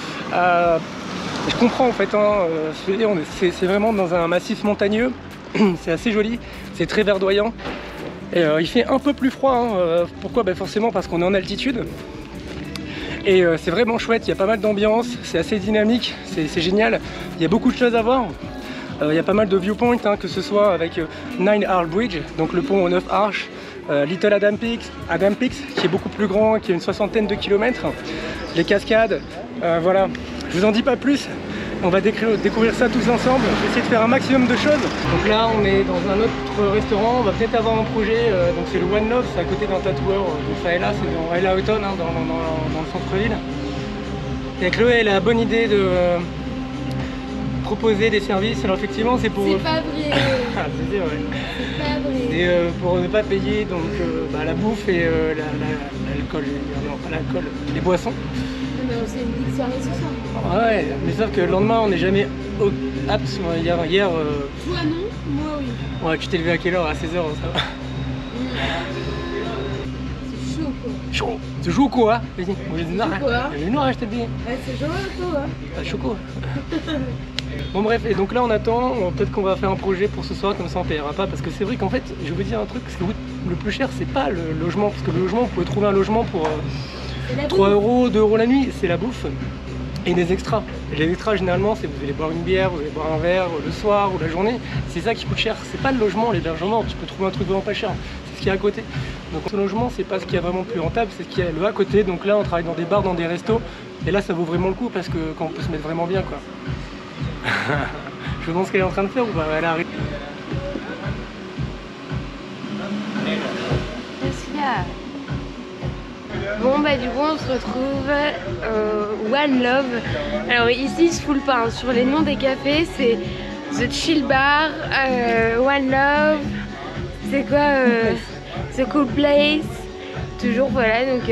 Je comprends en fait, hein, c'est vraiment dans un massif montagneux. C'est assez joli, c'est très verdoyant. Et il fait un peu plus froid. Hein. Pourquoi? Forcément parce qu'on est en altitude. Et c'est vraiment chouette, il y a pas mal d'ambiance, c'est assez dynamique, c'est génial. Il y a beaucoup de choses à voir. Il y a pas mal de viewpoints, hein, que ce soit avec Nine Arch Bridge, donc le pont aux 9 arches, Little Adam Peaks, qui est beaucoup plus grand, qui a une 60aine de kilomètres, les cascades, voilà. Je vous en dis pas plus, on va découvrir ça tous ensemble, je vais essayer de faire un maximum de choses. Donc là on est dans un autre restaurant, on va peut-être avoir un projet, donc c'est le One Love, c'est à côté d'un tatoueur de Faela, c'est dans Ella Houghton, hein, dans le centre-ville. Et Chloé elle a la bonne idée de proposer des services, alors effectivement c'est pour... C'est pas vrai. Ah, c'est vrai. C'est pas vrai. Et pour ne pas payer donc la bouffe et l'alcool, non pas l'alcool, les boissons. Non, mais c'est une petite soirée ce soir. Ouais, mais sauf que le lendemain on n'est jamais apte. Hier Toi non, moi oui. ouais, tu t'es levé à quelle heure? À 16h, ça va. C'est chaud quoi. Chaud. Tu joues quoi? Vas-y, on est noir. Quoi? Il est noir, je te dis. Ouais, c'est chaud quoi. Ah, choco. Bon bref, et donc là on attend, peut-être qu'on va faire un projet pour ce soir, comme ça on payera pas, parce que c'est vrai qu'en fait, je vais vous dire un truc, parce que le plus cher, c'est pas le logement, parce que le logement, vous pouvez trouver un logement pour 3 €, 2 € la nuit, c'est la bouffe et des extras. Et les extras, généralement, c'est vous allez boire une bière, vous allez boire un verre le soir ou la journée, c'est ça qui coûte cher. C'est pas le logement, l'hébergement, tu peux trouver un truc vraiment pas cher, c'est ce qu'il y a à côté. Donc ce logement, c'est pas ce qui est vraiment plus rentable, c'est ce qui est le à côté. Donc là, on travaille dans des bars, dans des restos, et là, ça vaut vraiment le coup parce que quand on peut se mettre vraiment bien, quoi. Je me demande ce qu'elle est en train de faire ou pas, elle arrive. Qu'est-ce qu'il y a? Bon bah du coup on se retrouve One Love. Alors ici il se foule pas, hein. Sur les noms des cafés c'est The Chill Bar, One Love, c'est quoi The Cool Place. Toujours voilà donc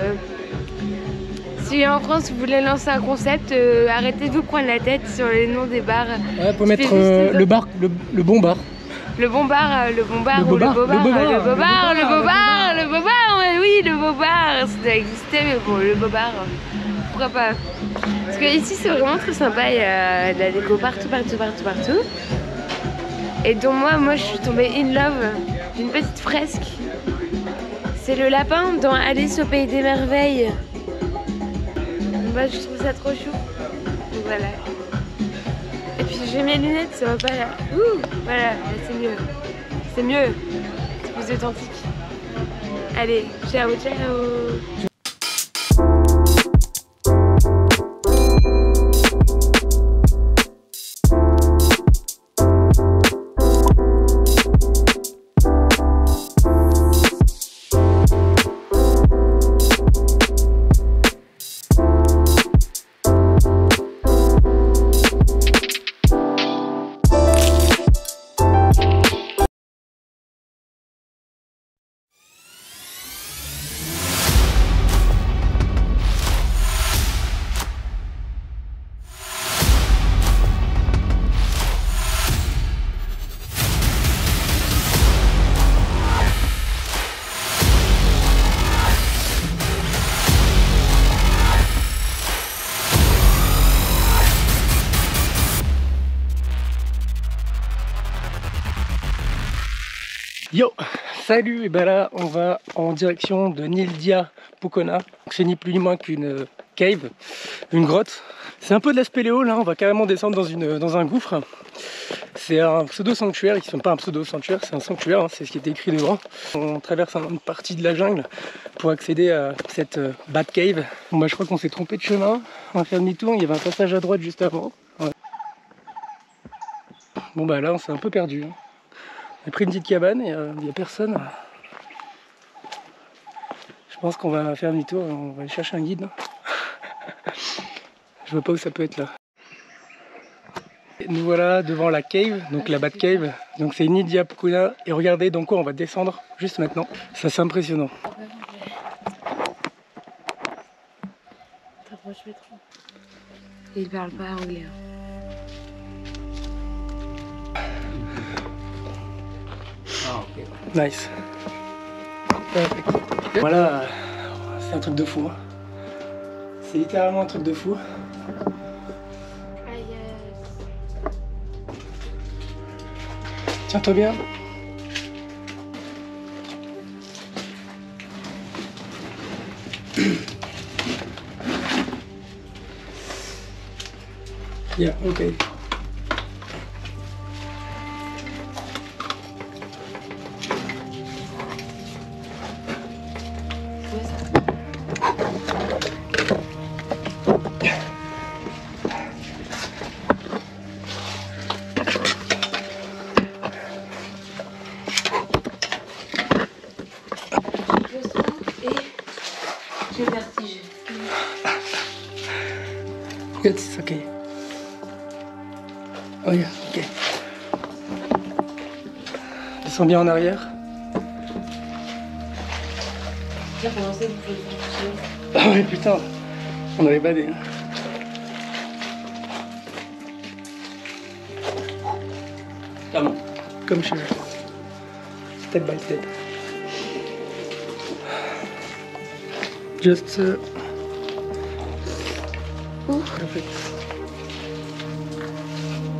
si en France vous voulez lancer un concept, arrêtez de vous prendre la tête sur les noms des bars. Ouais, faut mettre le bar, le bon bar. Le bon bar, le bon bar, ou le beau bar, le beau bar, le beau bar, le beau bar, oui, le beau bar, ça doit exister, mais bon, le beau bar, pourquoi pas? Parce que ici c'est vraiment très sympa, il y a de la déco partout. Et donc moi je suis tombée in love d'une petite fresque. C'est le lapin dans Alice au pays des merveilles. Moi je trouve ça trop chou. Donc voilà. Et puis j'ai mes lunettes, ça va pas là. Ouh, voilà, là, c'est mieux. C'est mieux. C'est plus authentique. Allez, ciao, ciao. Yo, salut, et ben là on va en direction de Nildia Pukona. C'est ni plus ni moins qu'une cave, une grotte. C'est un peu de la spéléo là, on va carrément descendre dans un gouffre. C'est un pseudo-sanctuaire, ils ne sont pas un pseudo-sanctuaire, c'est un sanctuaire, hein, c'est ce qui est écrit devant. On traverse une partie de la jungle pour accéder à cette Bat Cave. Bon bah je crois qu'on s'est trompé de chemin, on va faire demi-tour, il y avait un passage à droite juste avant. Ouais. Bon bah là on s'est un peu perdu. Hein. On a pris une petite cabane et il n'y a personne. Je pense qu'on va faire demi-tour et on va aller chercher un guide. Je vois pas où ça peut être là. Et nous voilà devant la cave, donc la Bat Cave. Donc c'est Nildia Pukona et regardez dans quoi on va descendre juste maintenant. Ça c'est impressionnant. T'approches-le trop. Il parle pas anglais. Nice. Voilà, c'est un truc de fou. Hein. C'est littéralement un truc de fou. Tiens-toi bien. Yeah, okay. J'ai le vertige. It's okay. Oh yeah, ok. Descends bien en arrière. Ah ouais putain, on avait badé. Clairement, comme chez eux. Step by step. Just perfect.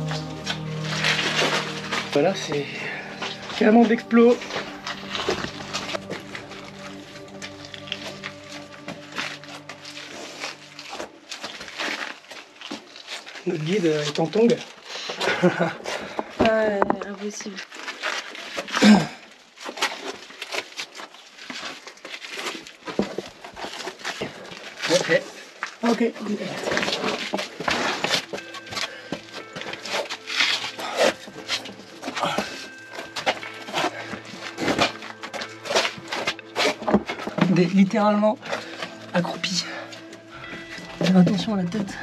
Voilà, c'est carrément d'explos. Notre guide est en tongs. Impossible. Ok. Ok. Littéralement accroupi. Faire attention à la tête.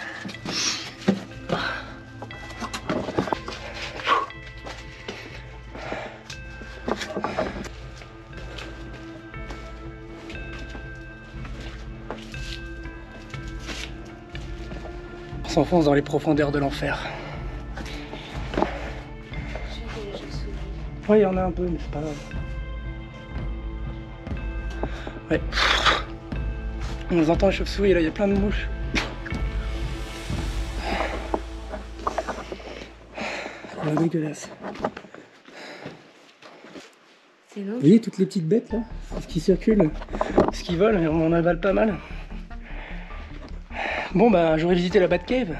On s'enfonce dans les profondeurs de l'enfer. Oui, il y en a un peu, mais c'est pas grave. Ouais. On entend les chauves-souris, là, il y a plein de mouches. C'est dégueulasse. C'est long. Vous voyez toutes les petites bêtes là, ce qui circule, ce qui vole, et on en avale pas mal. Bon bah j'aurais visité la Batcave.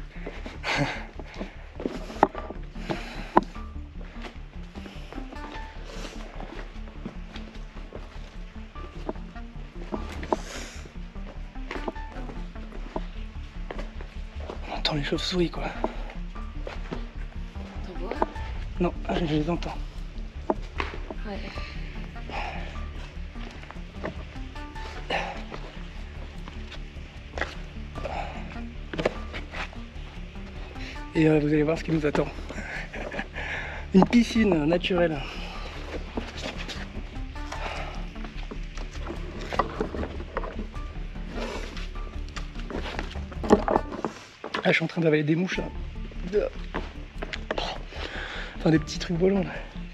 On entend les chauves-souris quoi. T'en vois? Non, je les entends. Ouais. Et vous allez voir ce qui nous attend. Une piscine naturelle. Ah, je suis en train d'avaler des mouches là. Enfin des petits trucs volants là.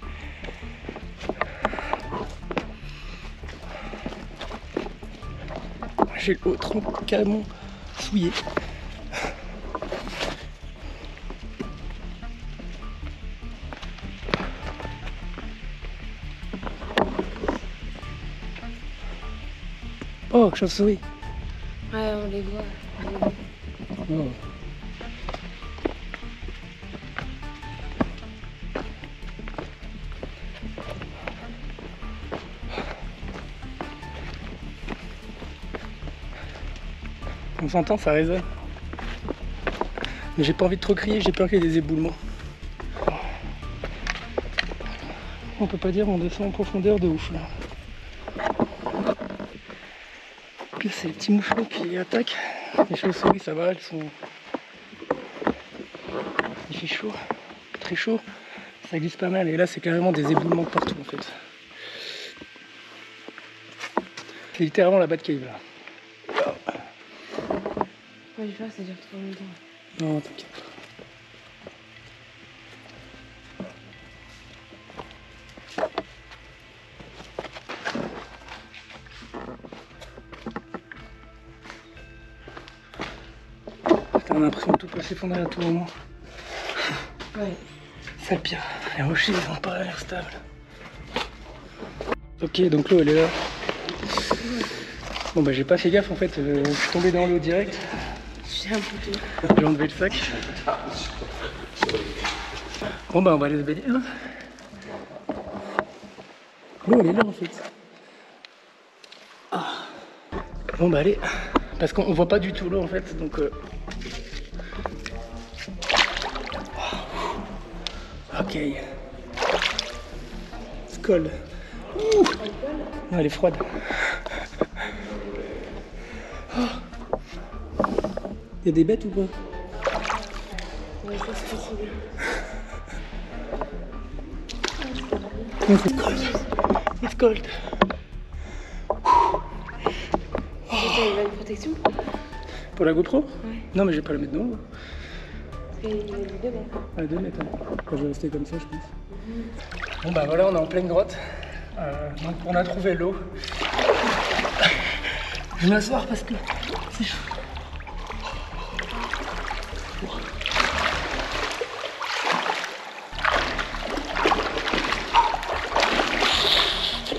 J'ai le haut tronc carrément souillé. Oh, chauve-souris. Ouais, on les voit. Oh. On s'entend, ça résonne. Mais j'ai pas envie de trop crier, j'ai peur qu'il y ait des éboulements. On peut pas dire on descend en profondeur de ouf là. Là c'est les petits moucherons qui attaquent. Les chauves-souris ça va, elles sont... Il fait chaud, très chaud. Ça glisse pas mal et là c'est carrément des éboulements de partout en fait. C'est littéralement la Batcave là. Ouais, j'ai peur que ça dure trop longtemps. Non, t'inquiète. T'as l'impression que tout peut s'effondrer à tout moment. Ouais. C'est le pire. Les rochers, ils ont pas l'air stables. Ok, donc l'eau, elle est là. Bon bah j'ai pas fait gaffe en fait, je suis tombé dans l'eau direct. J'ai un poteau. J'ai enlevé le sac. Bon bah on va aller se baigner. Hein. L'eau elle est là en fait. Ah. Bon bah allez, parce qu'on voit pas du tout l'eau en fait, donc ok. C'est cold. Ouh. Non, elle est froide. Il y a des bêtes ou pas? Ouais, ça c'est possible. It's cold. It's cold. T'as une protection? Pour la GoPro? Ouais. Non mais je vais pas la mettre dans l'eau. Et il est devant. À 2 mètres. Hein. Quand je vais rester comme ça je pense. Bon bah voilà, on est en pleine grotte. Donc on a trouvé l'eau. Je vais m'asseoir parce que c'est chaud.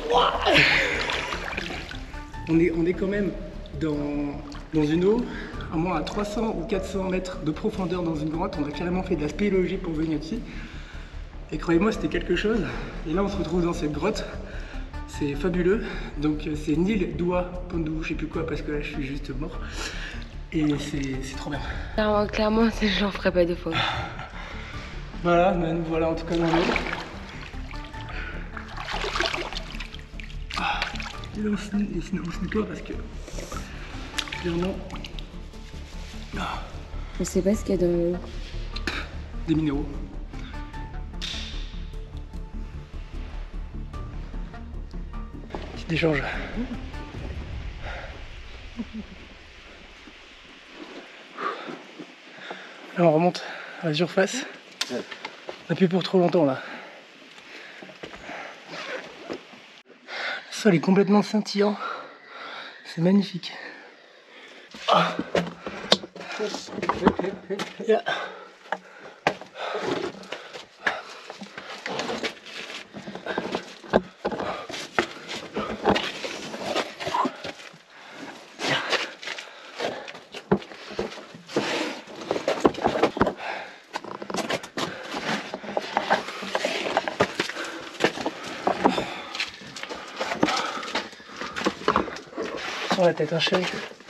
On est quand même dans une eau à moins à 300 ou 400 mètres de profondeur dans une grotte. On a carrément fait de la spéléologie pour venir ici. Et croyez-moi, c'était quelque chose. Et là, on se retrouve dans cette grotte. C'est fabuleux. Donc, c'est Nil Dua Pandou, je sais plus quoi, parce que là, je suis juste mort. Et c'est trop bien. Clairement, j'en ferai pas deux fois. Voilà, mais nous voilà en tout cas dans l'eau. Et là, on se nettoie parce que clairement, Je sais pas ce qu'il y a dans l'eau. des minéraux. Petit échange. Là, on remonte à la surface. On n'a plus pour trop longtemps là. Le sol est complètement scintillant. C'est magnifique. Ah. Yeah. Sur la tête, hein, chérie.